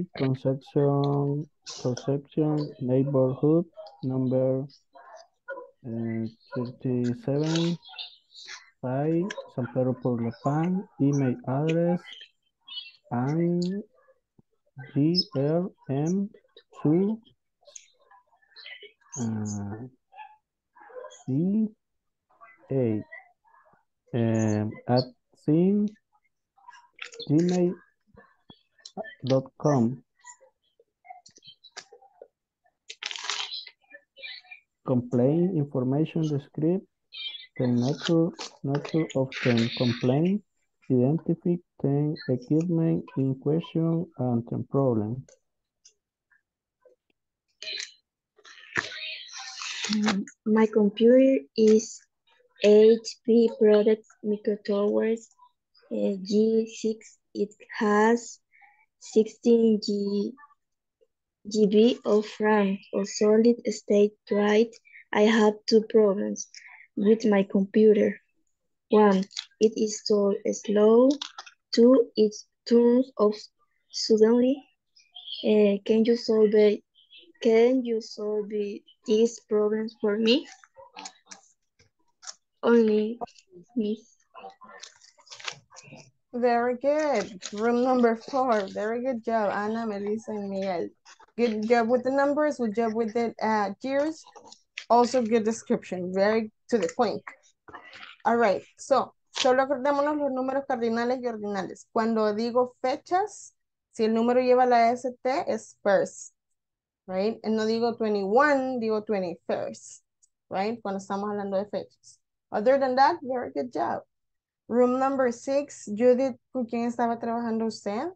Speaker 14: Conception Neighborhood, number 37, 5, San Pedro por La Pan, email address, and GLM2 C8 at gmail.com. Complaint information describe the nature of the complaint, identify the equipment in question and the problem.
Speaker 15: My computer is HP Products Microtowers G6. It has 16 GB of RAM or solid state drive. I have two problems with my computer. One, it is so slow. Two, it turns off suddenly. Can you solve these problems for me? Only me.
Speaker 1: Very good. Room number 4. Very good job, Ana, Melissa, and Miguel. Good job with the numbers, good job with the years. Also good description, very to the point. All right, so, solo acordémonos los números cardinales y ordinales. Cuando digo fechas, si el número lleva la ST, es first, right? Y no digo 21, digo 21st, right? Cuando estamos hablando de fechas. Other than that, very good job. Room number 6, Judith, ¿con quién estaba trabajando usted?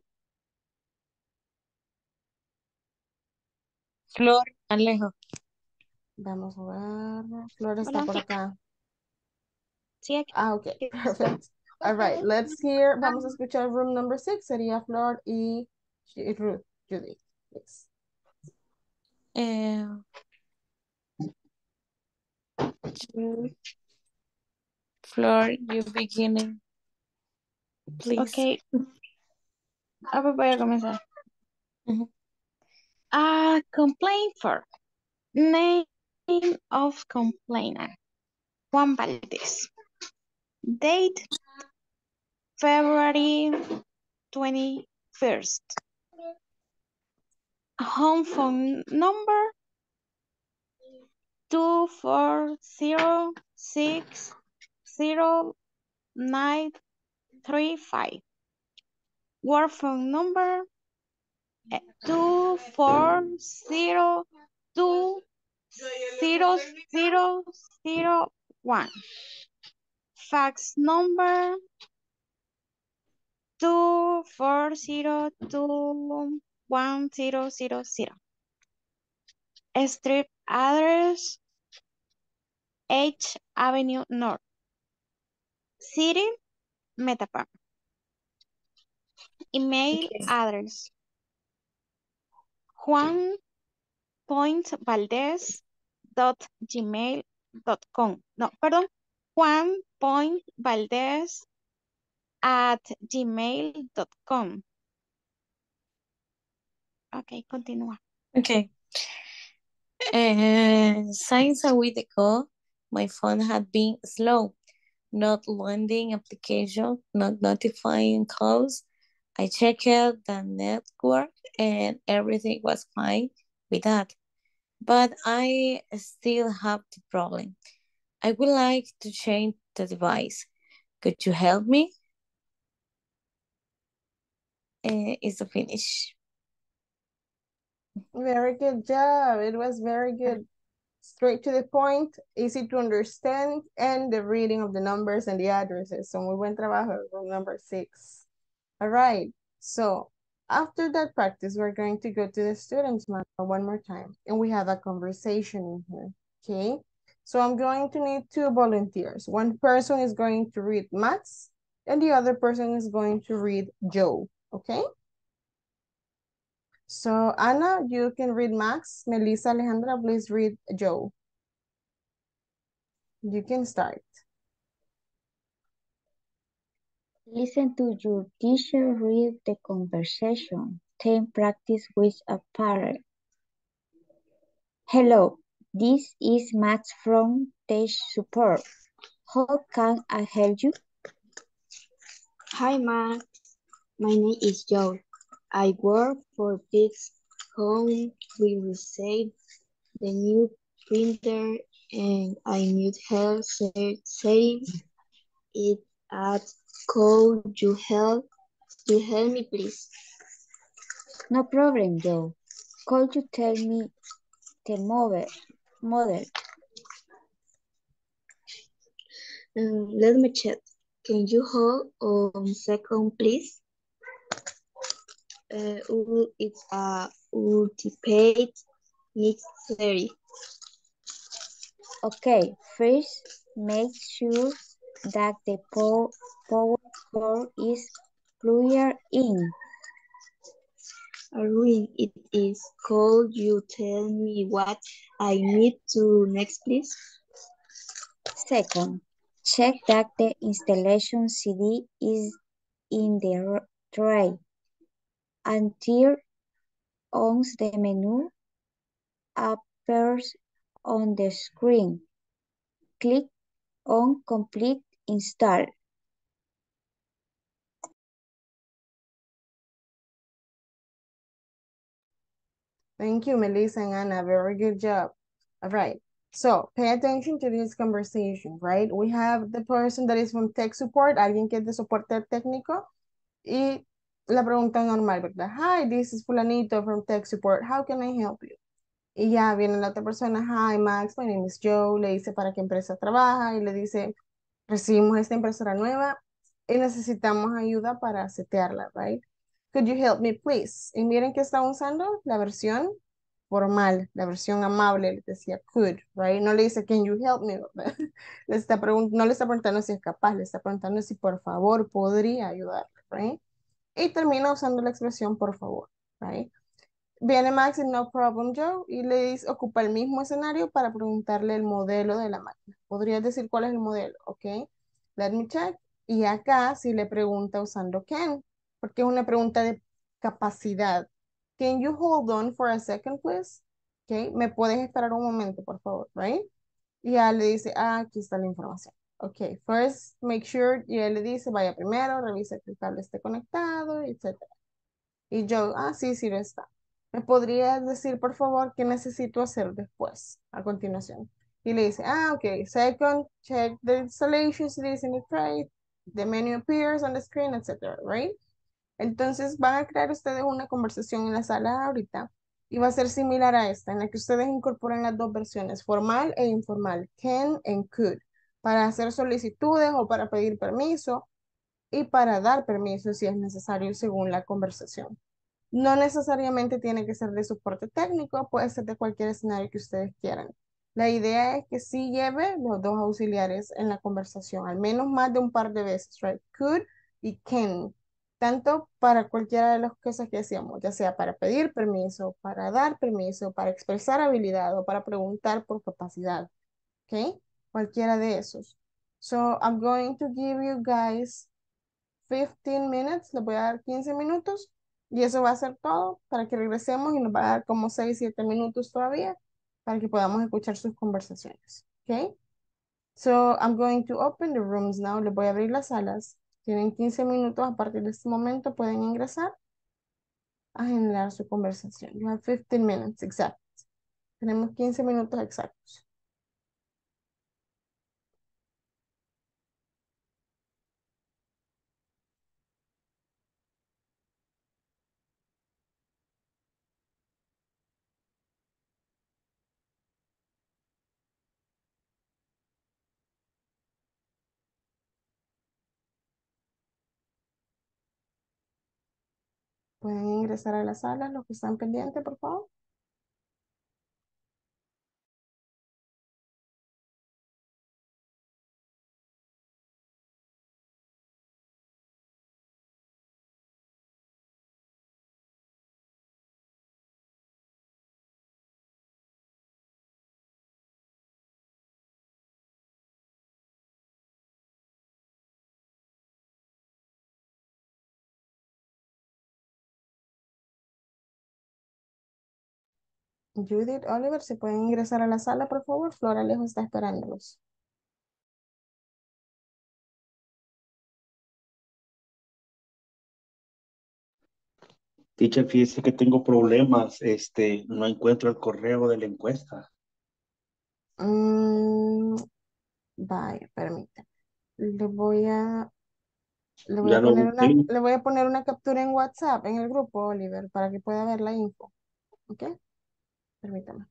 Speaker 7: Flor, Alejo.
Speaker 1: Vamos a ver. Flor está
Speaker 7: Hola.
Speaker 1: por acá.
Speaker 7: Sí, aquí.
Speaker 1: Ah, ok, perfect. All right, let's hear. Vamos a escuchar room number 6. Sería Flor y Ruth, Judith, please.
Speaker 7: Flor, you beginning, please. Okay. Ahora voy a comenzar. Complaint for. Name of complainer. Juan Valdez. Date February 21st. Home phone number 240600935. Work phone number 240200001. Fax number 2402100. Street address 8 Avenue North. City, Metapan. Email address juan.valdez@gmail.com. No, perdón. juan.valdez@gmail.com. Ok, continúa.
Speaker 16: Okay. Since a week ago, my phone had been slow, not loading application, not notifying calls. I checked the network and everything was fine with that. But I still have the problem. I would like to change the device. Could you help me? It's the finish.
Speaker 1: Very good job. It was very good. Straight to the point, easy to understand, and the reading of the numbers and the addresses. So muy buen trabajo, room number 6. All right. So after that practice, we're going to go to the students manual one more time. And we have a conversation in here. Okay. So I'm going to need 2 volunteers. One person is going to read Max, and the other person is going to read Joe. Okay. So Anna, you can read Max. Melissa, Alejandra, please read Joe. You can start.
Speaker 8: Listen to your teacher read the conversation. Then practice with a parent. Hello, this is Max from Tech Support. How can I help you?
Speaker 15: Hi, Max. My name is Joe. I work for this home. We received the new printer and I need help setting it at. Could you help me, please?
Speaker 8: No problem, Joe. Could you tell me the model?
Speaker 15: Let me check. Can you hold on second, please? It's a Ultimate Mix Series.
Speaker 8: Okay, first make sure that the power cord is plugged in.
Speaker 15: Arwin, it is. Could you tell me what I need to next, please?
Speaker 8: Second, check that the installation CD is in the tray. Until on the menu appears on the screen. Click on Complete Install.
Speaker 1: Thank you, Melissa and Anna. Very good job. All right. So pay attention to this conversation, right? We have the person that is from tech support, alguien que es de soporte técnico, y la pregunta normal, ¿verdad? Hi, this is fulanito from tech support. How can I help you? Y ya viene la otra persona, hi Max, my name is Joe, le dice para qué empresa trabaja y le dice, recibimos esta impresora nueva y necesitamos ayuda para setearla, right? Could you help me, please? Y miren que está usando la versión formal, la versión amable, le decía could, right? No le dice can you help me, ¿verdad? No le está preguntando si es capaz, le está preguntando si por favor podría ayudarle, right? Y termina usando la expresión por favor, right? Viene Max y no problem Joe y le dice, ocupa el mismo escenario para preguntarle el modelo de la máquina. ¿Podrías decir cuál es el modelo? Ok, let me check. Y acá sí le pregunta usando can, porque es una pregunta de capacidad. Can you hold on for a second, please? Ok, ¿me puedes esperar un momento, por favor? Right? Y ya le dice, aquí está la información. Ok, first make sure, y él le dice, vaya primero, revisa que el cable esté conectado, etc. Y yo, sí, sí lo está. ¿Me podrías decir, por favor, qué necesito hacer después, a continuación? Y le dice, ok, second, check the installation, cities in the tray, the menu appears on the screen, etc., right? Entonces van a crear ustedes una conversación en la sala ahorita y va a ser similar a esta, en la que ustedes incorporan las dos versiones, formal e informal, can and could, para hacer solicitudes o para pedir permiso y para dar permiso si es necesario según la conversación. No necesariamente tiene que ser de soporte técnico, puede ser de cualquier escenario que ustedes quieran. La idea es que sí lleve los dos auxiliares en la conversación, al menos más de un par de veces, right? Could y can, tanto para cualquiera de las cosas que hacíamos, ya sea para pedir permiso, para dar permiso, para expresar habilidad o para preguntar por capacidad, ¿ok? Cualquiera de esos. So, I'm going to give you guys 15 minutes, les voy a dar 15 minutos y eso va a ser todo para que regresemos y nos va a dar como 6, 7 minutos todavía para que podamos escuchar sus conversaciones. ¿Ok? So, I'm going to open the rooms now. Les voy a abrir las salas. Tienen 15 minutos a partir de este momento. Pueden ingresar a generar su conversación. You have 15 minutes, exacto. Tenemos 15 minutos exactos. Pueden ingresar a la sala los que están pendientes, por favor. Judith, Oliver, ¿se pueden ingresar a la sala, por favor? Flora Alejo está esperándolos.
Speaker 17: Teacher, fíjese que tengo problemas, no encuentro el correo de la encuesta.
Speaker 1: Mm, vaya, permítame. Le voy a, le voy
Speaker 17: Ya
Speaker 1: a
Speaker 17: lo
Speaker 1: poner
Speaker 17: busqué.
Speaker 1: le voy a poner una captura en WhatsApp, en el grupo, Oliver, para que pueda ver la info. ¿Ok? Permítame.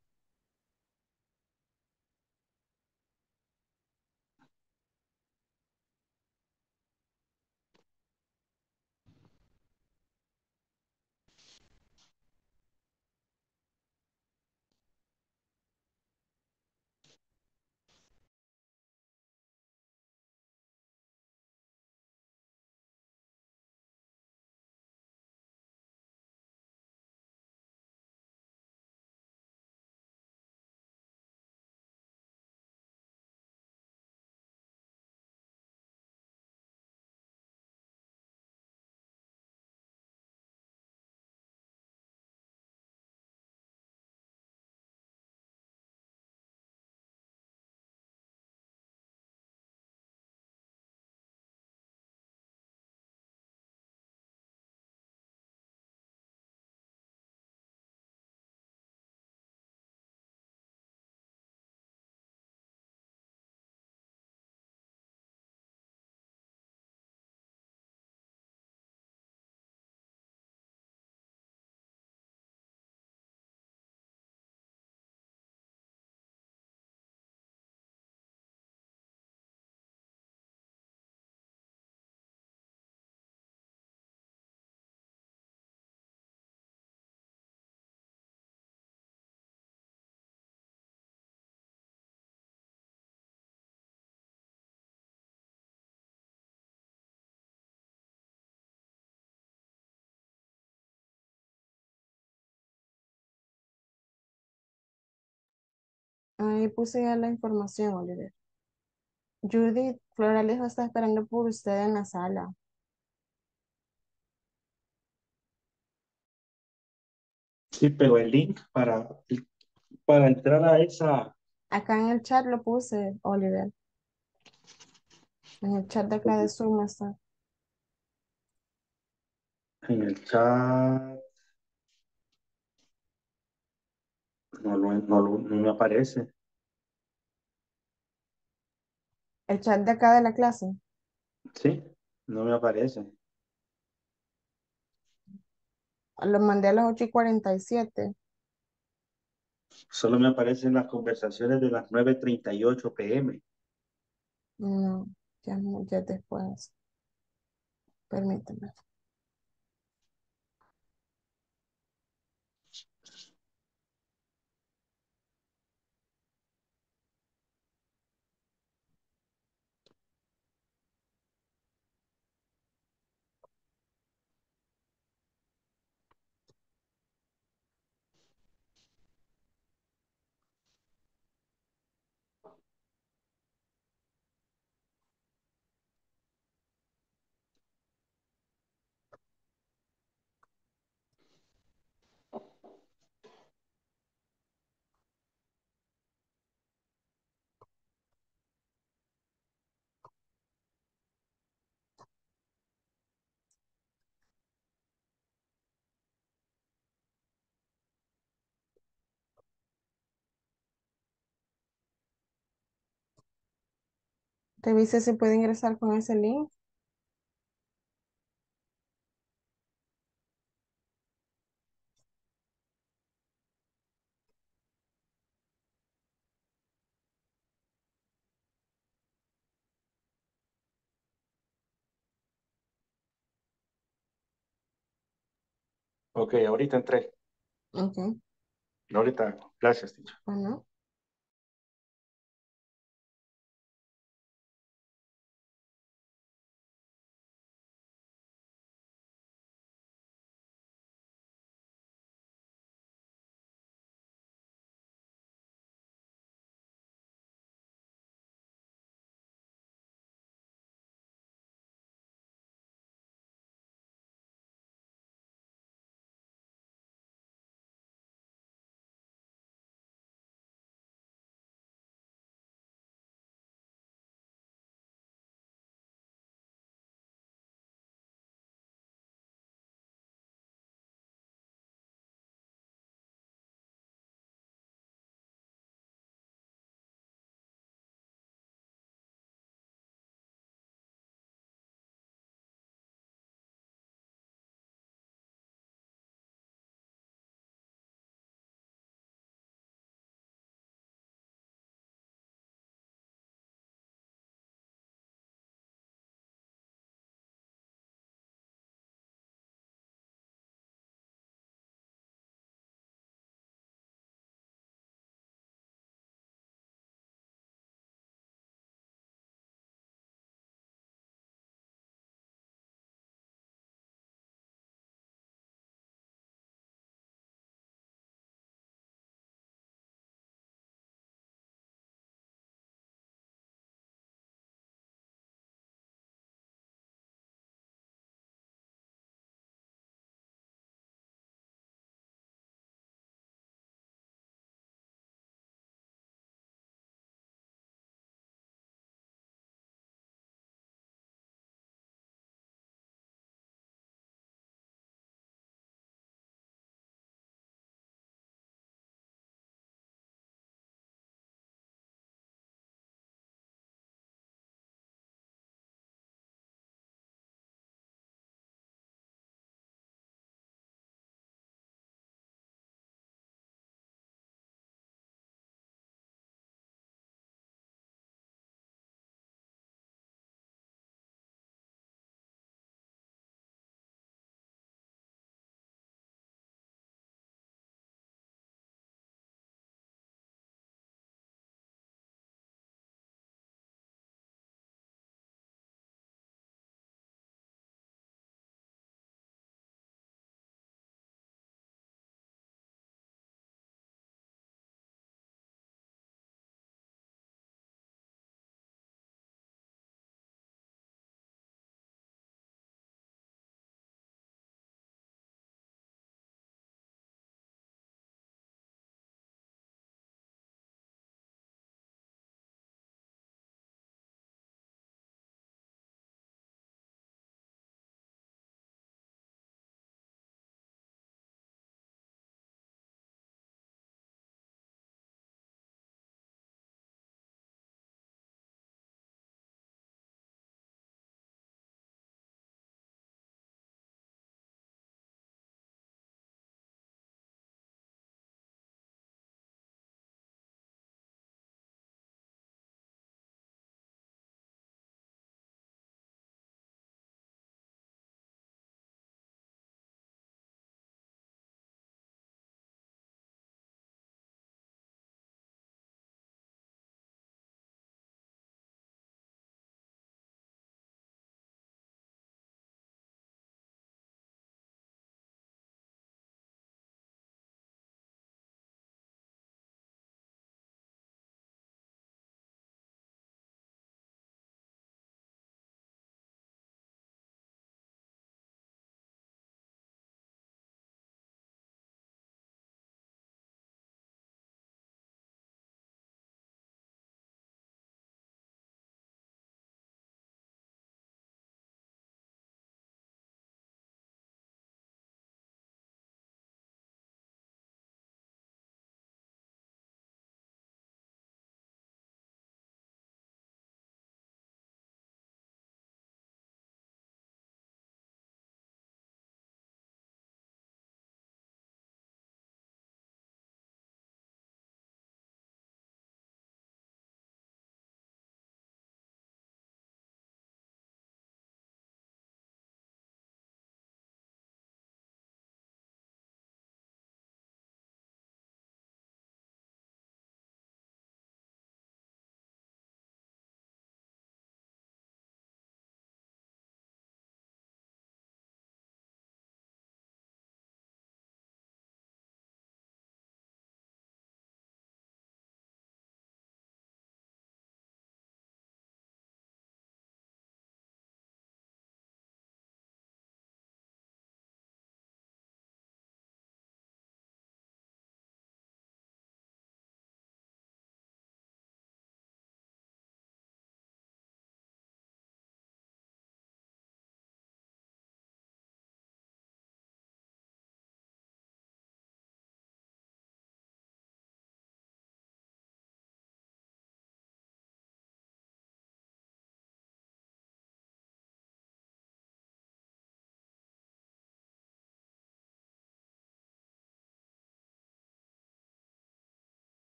Speaker 1: Ahí puse ya la información, Oliver. Judith, Flora Alejo está esperando por usted en la sala.
Speaker 17: Sí, pero el link para entrar a esa,
Speaker 1: Acá en el chat lo puse, Oliver. En el chat de acá de Zoom está.
Speaker 17: en el chat, no me aparece.
Speaker 1: El chat de acá de la clase.
Speaker 17: Sí, no me aparece.
Speaker 1: Lo mandé a las 8:47.
Speaker 17: Solo me aparecen las conversaciones de las 9:38 p.m.
Speaker 1: No, ya, ya después. Permíteme. Revise si puede ingresar con ese link.
Speaker 17: Ok, ahorita entré.
Speaker 1: Ok,
Speaker 17: Ahorita, gracias, teacher.
Speaker 1: bueno.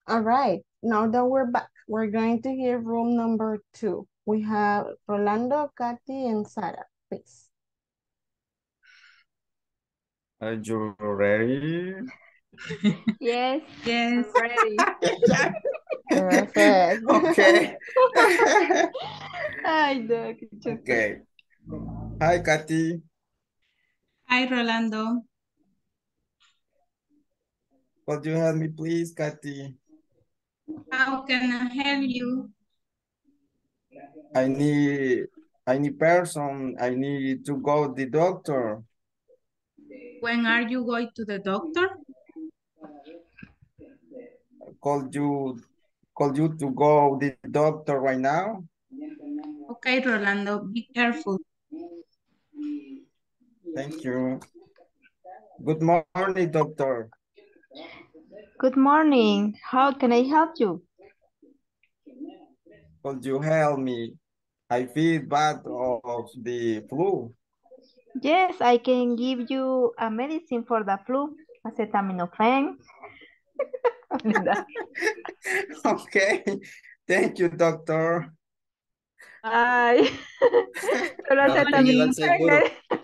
Speaker 1: All right, now that we're back, we're going to hear room number 2. We have Rolando, Katy, and Sarah, please.
Speaker 6: Are you ready?
Speaker 4: Yes,
Speaker 2: Yes.
Speaker 4: I'm ready.
Speaker 1: Perfect.
Speaker 6: Okay.
Speaker 4: Ay, no, qué chistoso.
Speaker 6: Okay. Hi, Katy.
Speaker 2: Hi, Rolando.
Speaker 6: Could you help me, please, Katy?
Speaker 2: How can I help you?
Speaker 6: I need to go to the doctor.
Speaker 2: When are you going to the doctor?
Speaker 6: Could you to go to the doctor right now?
Speaker 2: Okay, Rolando, be careful.
Speaker 6: Thank you. Good morning, doctor.
Speaker 4: Good morning. How can I help you?
Speaker 6: Could you help me? I feel bad of the flu.
Speaker 4: Yes, I can give you a medicine for the flu, acetaminophen.
Speaker 6: Okay. Thank you, doctor.
Speaker 4: Ay, pero
Speaker 5: No, te llegó el
Speaker 4: acetaminofén.
Speaker 5: seguro.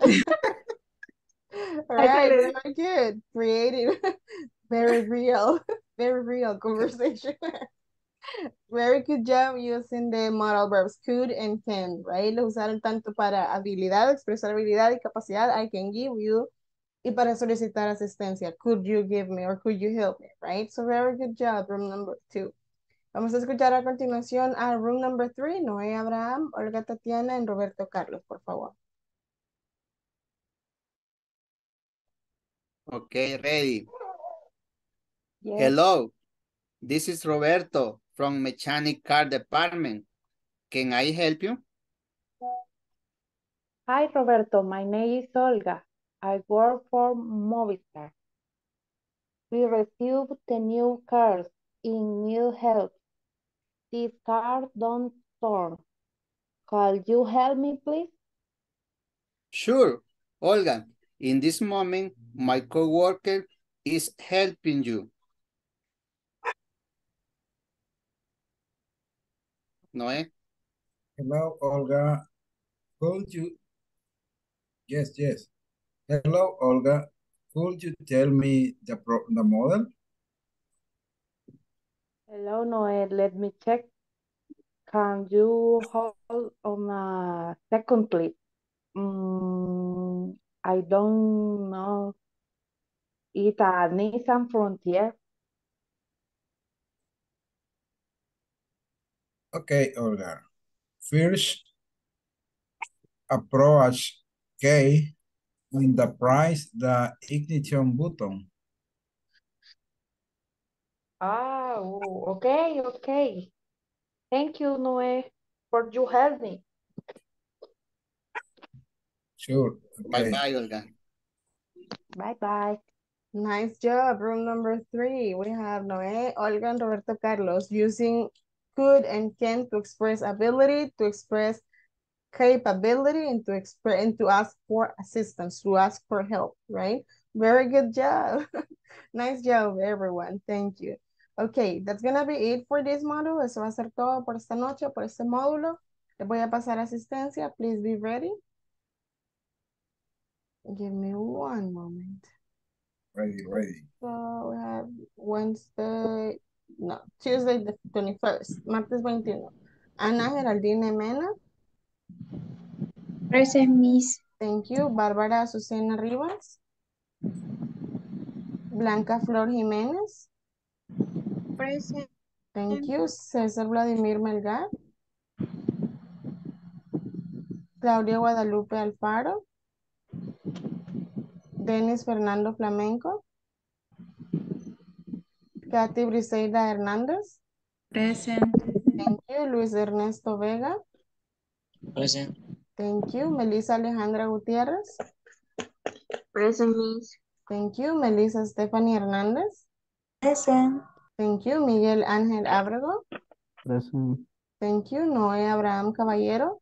Speaker 1: All right, very good. Creative. Very real. Very real conversation. Very good job using the modal verbs could and can, right? Lo usaron tanto para habilidad, expresar habilidad y capacidad, I can give you, y para solicitar asistencia, could you give me or could you help me, right? So very good job, room number 2. Vamos a escuchar a continuación a room number 3, Noé Abraham, Olga Tatiana y Roberto Carlos, por favor.
Speaker 5: Okay, ready.
Speaker 12: Yes.
Speaker 5: Hello, this is Roberto from Mechanic Car Department. Can I help you?
Speaker 12: Hi, Roberto. My name is Olga. I work for Movistar. We received the new cars in need help. These cars don't turn. Can you help me, please?
Speaker 5: Sure, Olga. In this moment, my coworker is helping you. Noé?
Speaker 3: Hello, Olga. Could you? Yes. Hello, Olga. Could you tell me the model?
Speaker 12: Hello, Noel. Let me check. Can you hold on a second, please? I don't know. It's a Nissan Frontier.
Speaker 3: Okay, Olga. First, approach K in the price the ignition button.
Speaker 12: Okay. Thank you, Noe, for you help me.
Speaker 3: Sure. Okay.
Speaker 5: Bye-bye, Olga.
Speaker 12: Bye-bye.
Speaker 1: Nice job. Room number 3. We have Noé, Olga, and Roberto Carlos using could and can to express ability, to express capability, and to express and to ask for assistance, to ask for help, right? Very good job. Nice job, everyone. Thank you. Okay, that's gonna be it for this module. Eso va a ser todo por esta noche, por este módulo. Les voy a pasar asistencia. Please be ready. Give me one moment.
Speaker 3: Ready.
Speaker 1: So we have Tuesday the 21st, martes 21. Ana Geraldine Mena.
Speaker 8: Present, Miss.
Speaker 1: Thank you. Bárbara Azucena Rivas. Blanca Flor Jiménez.
Speaker 8: Present.
Speaker 1: Thank you. César Vladimir Melgar. Claudia Guadalupe Alfaro. Denis Fernando Flamenco. Katy Briseida Hernández.
Speaker 2: Present.
Speaker 1: Thank you. Luis Ernesto Vega.
Speaker 9: Present.
Speaker 1: Thank you. Melissa Alejandra Gutiérrez.
Speaker 15: Present, Miss.
Speaker 1: Thank you. Melissa Stephanie Hernández.
Speaker 15: Present.
Speaker 1: Thank you. Miguel Ángel Ábrego.
Speaker 14: Present.
Speaker 1: Thank you. Noé Abraham Caballero.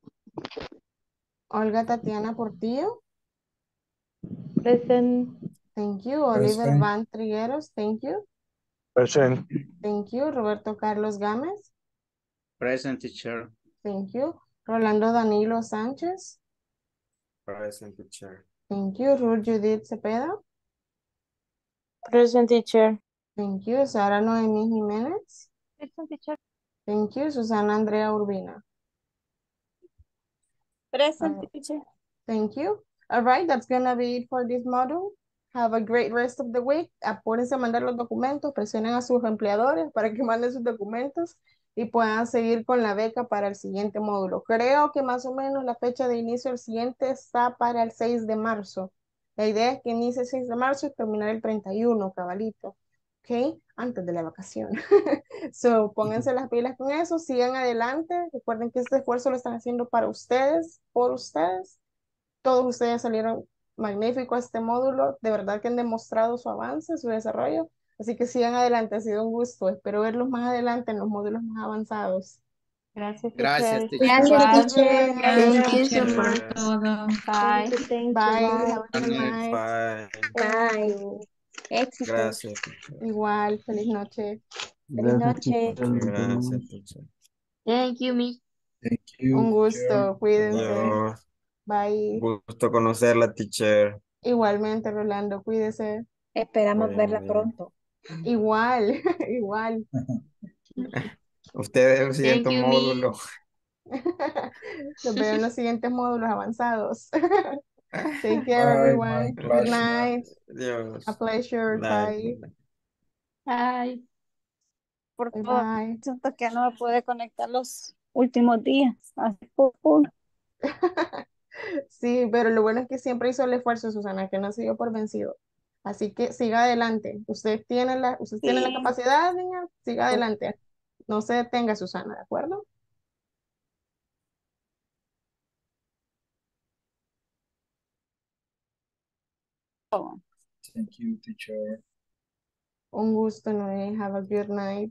Speaker 1: Olga Tatiana Portillo.
Speaker 12: Present.
Speaker 1: Thank you. Oliver
Speaker 3: Present.
Speaker 1: Van Trigueros. Thank you.
Speaker 13: Present.
Speaker 1: Thank you. Roberto Carlos Gámez.
Speaker 5: Present, teacher.
Speaker 1: Thank you. Rolando Danilo Sánchez.
Speaker 6: Present, teacher.
Speaker 1: Thank you. Ruth Judith Cepeda.
Speaker 16: Present, teacher.
Speaker 1: Thank you. Sara Noemí Jiménez.
Speaker 7: Present, teacher.
Speaker 1: Thank you. Susana Andrea Urbina.
Speaker 7: Present,
Speaker 1: Alright.
Speaker 7: teacher.
Speaker 1: Thank you. All right, that's gonna be it for this module. Have a great rest of the week. Apúrense a mandar los documentos, presionen a sus empleadores para que manden sus documentos y puedan seguir con la beca para el siguiente módulo. Creo que más o menos la fecha de inicio del siguiente está para el 6 de marzo. La idea es que inicie el 6 de marzo y terminar el 31, cabalito. ¿Ok? Antes de la vacación. So, pónganse las pilas con eso, sigan adelante. Recuerden que este esfuerzo lo están haciendo para ustedes, por ustedes. Todos ustedes salieron magníficos a este módulo. De verdad que han demostrado su avance, su desarrollo. Así que sigan adelante, ha sido un gusto. Espero verlos más adelante en los módulos más avanzados.
Speaker 4: Gracias,
Speaker 5: Gracias,
Speaker 4: teacher.
Speaker 5: teacher.
Speaker 8: Gracias,
Speaker 4: Igual.
Speaker 8: teacher.
Speaker 4: Thank you so
Speaker 2: Teacher,
Speaker 4: much.
Speaker 2: por todo.
Speaker 4: Bye.
Speaker 8: Thank
Speaker 1: Bye.
Speaker 8: you.
Speaker 1: Have a good night.
Speaker 6: Bye.
Speaker 8: Bye. Éxito.
Speaker 6: Gracias.
Speaker 1: Igual, feliz noche.
Speaker 8: Feliz
Speaker 14: Gracias,
Speaker 8: noche.
Speaker 14: teacher. Nos vemos.
Speaker 6: Gracias, teacher.
Speaker 4: Thank you, Miss.
Speaker 3: Thank you,
Speaker 1: Un
Speaker 3: teacher.
Speaker 1: gusto, cuídense.
Speaker 6: Adiós.
Speaker 1: Bye.
Speaker 6: Gusto conocerla, teacher.
Speaker 1: Igualmente, Rolando, cuídese.
Speaker 8: Esperamos
Speaker 6: Bueno,
Speaker 8: verla
Speaker 6: bien.
Speaker 8: pronto.
Speaker 1: Igual, igual.
Speaker 6: Usted es el
Speaker 4: Thank
Speaker 6: siguiente
Speaker 4: you, Miss.
Speaker 6: módulo.
Speaker 1: Los veo en los siguientes módulos avanzados. Take care,
Speaker 3: Bye,
Speaker 1: everyone.
Speaker 3: my
Speaker 1: Good
Speaker 3: pleasure.
Speaker 1: night.
Speaker 6: Dios.
Speaker 1: A pleasure.
Speaker 6: Night.
Speaker 1: Bye.
Speaker 4: Bye.
Speaker 7: Por
Speaker 1: Bye
Speaker 7: favor,
Speaker 1: bye.
Speaker 7: siento que no me pude conectar los últimos días. Así por
Speaker 1: Sí, pero lo bueno es que siempre hizo el esfuerzo, Susana, que no se dio por vencido. Así que siga adelante. Usted tiene la
Speaker 7: Sí.
Speaker 1: capacidad, niña, siga adelante. No se detenga, Susana, ¿de acuerdo?
Speaker 3: Thank you, teacher.
Speaker 1: Un gusto, Noé. Have a good night.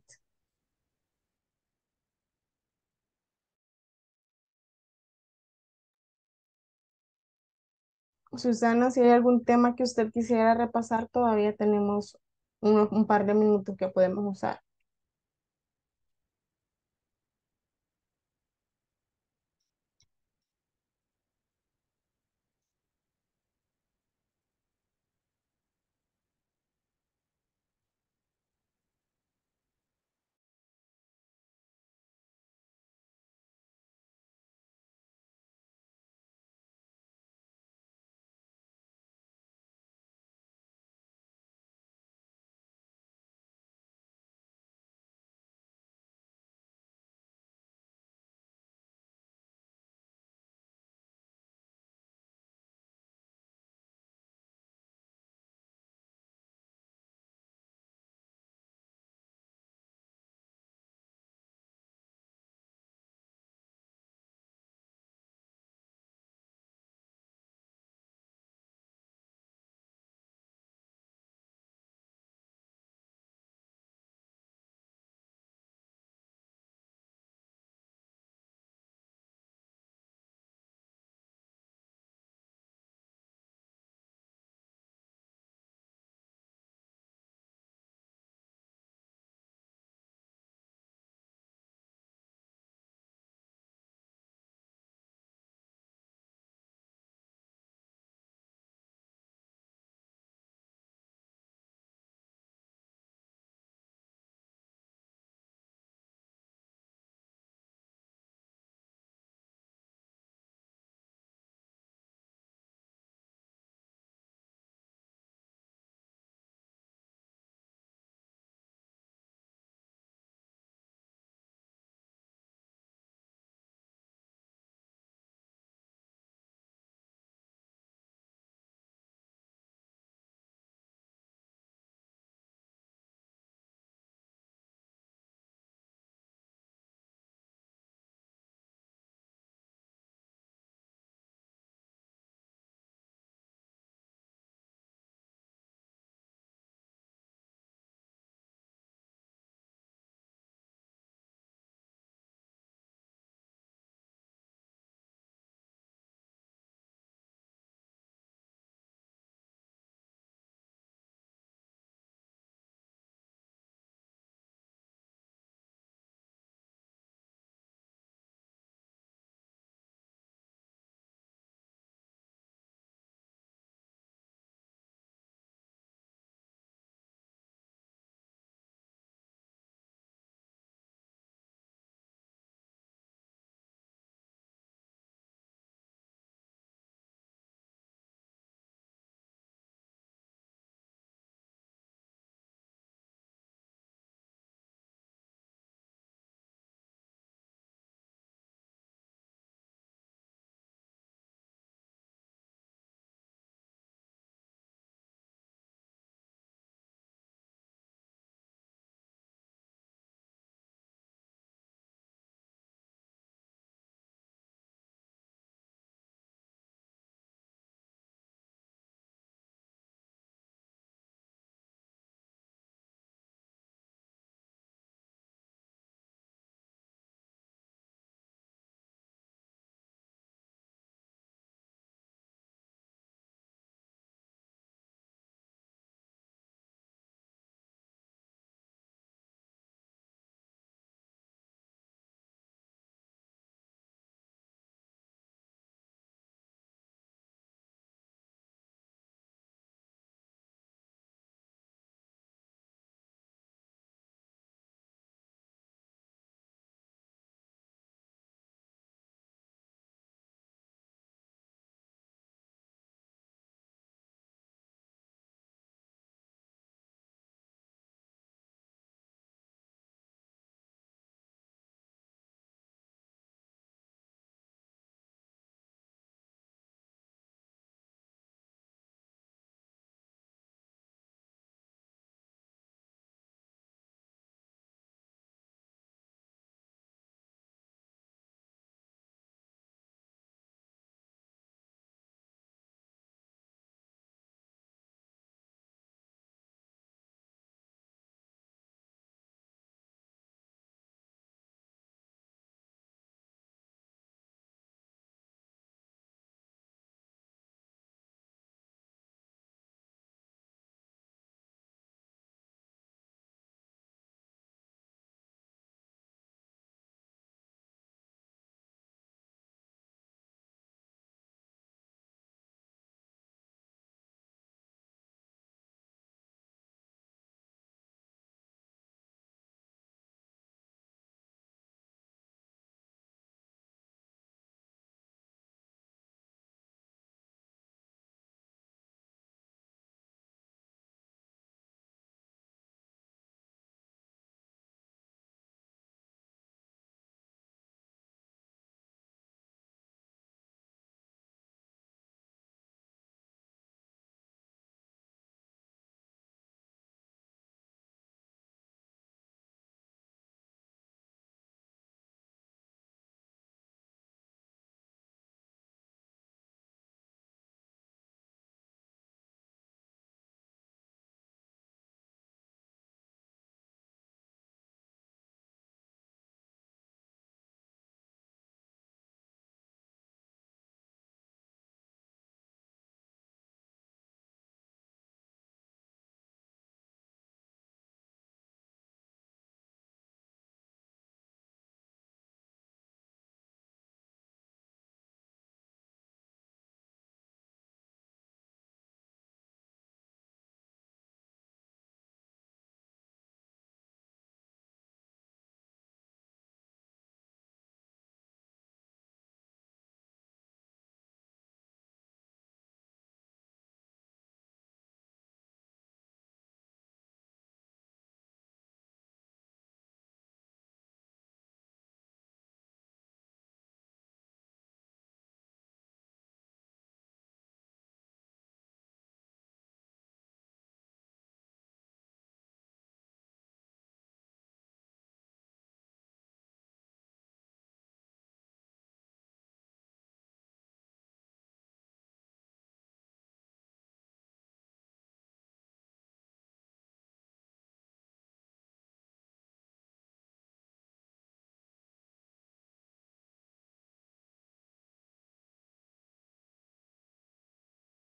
Speaker 1: Susana, si hay algún tema que usted quisiera repasar, todavía tenemos un par de minutos que podemos usar.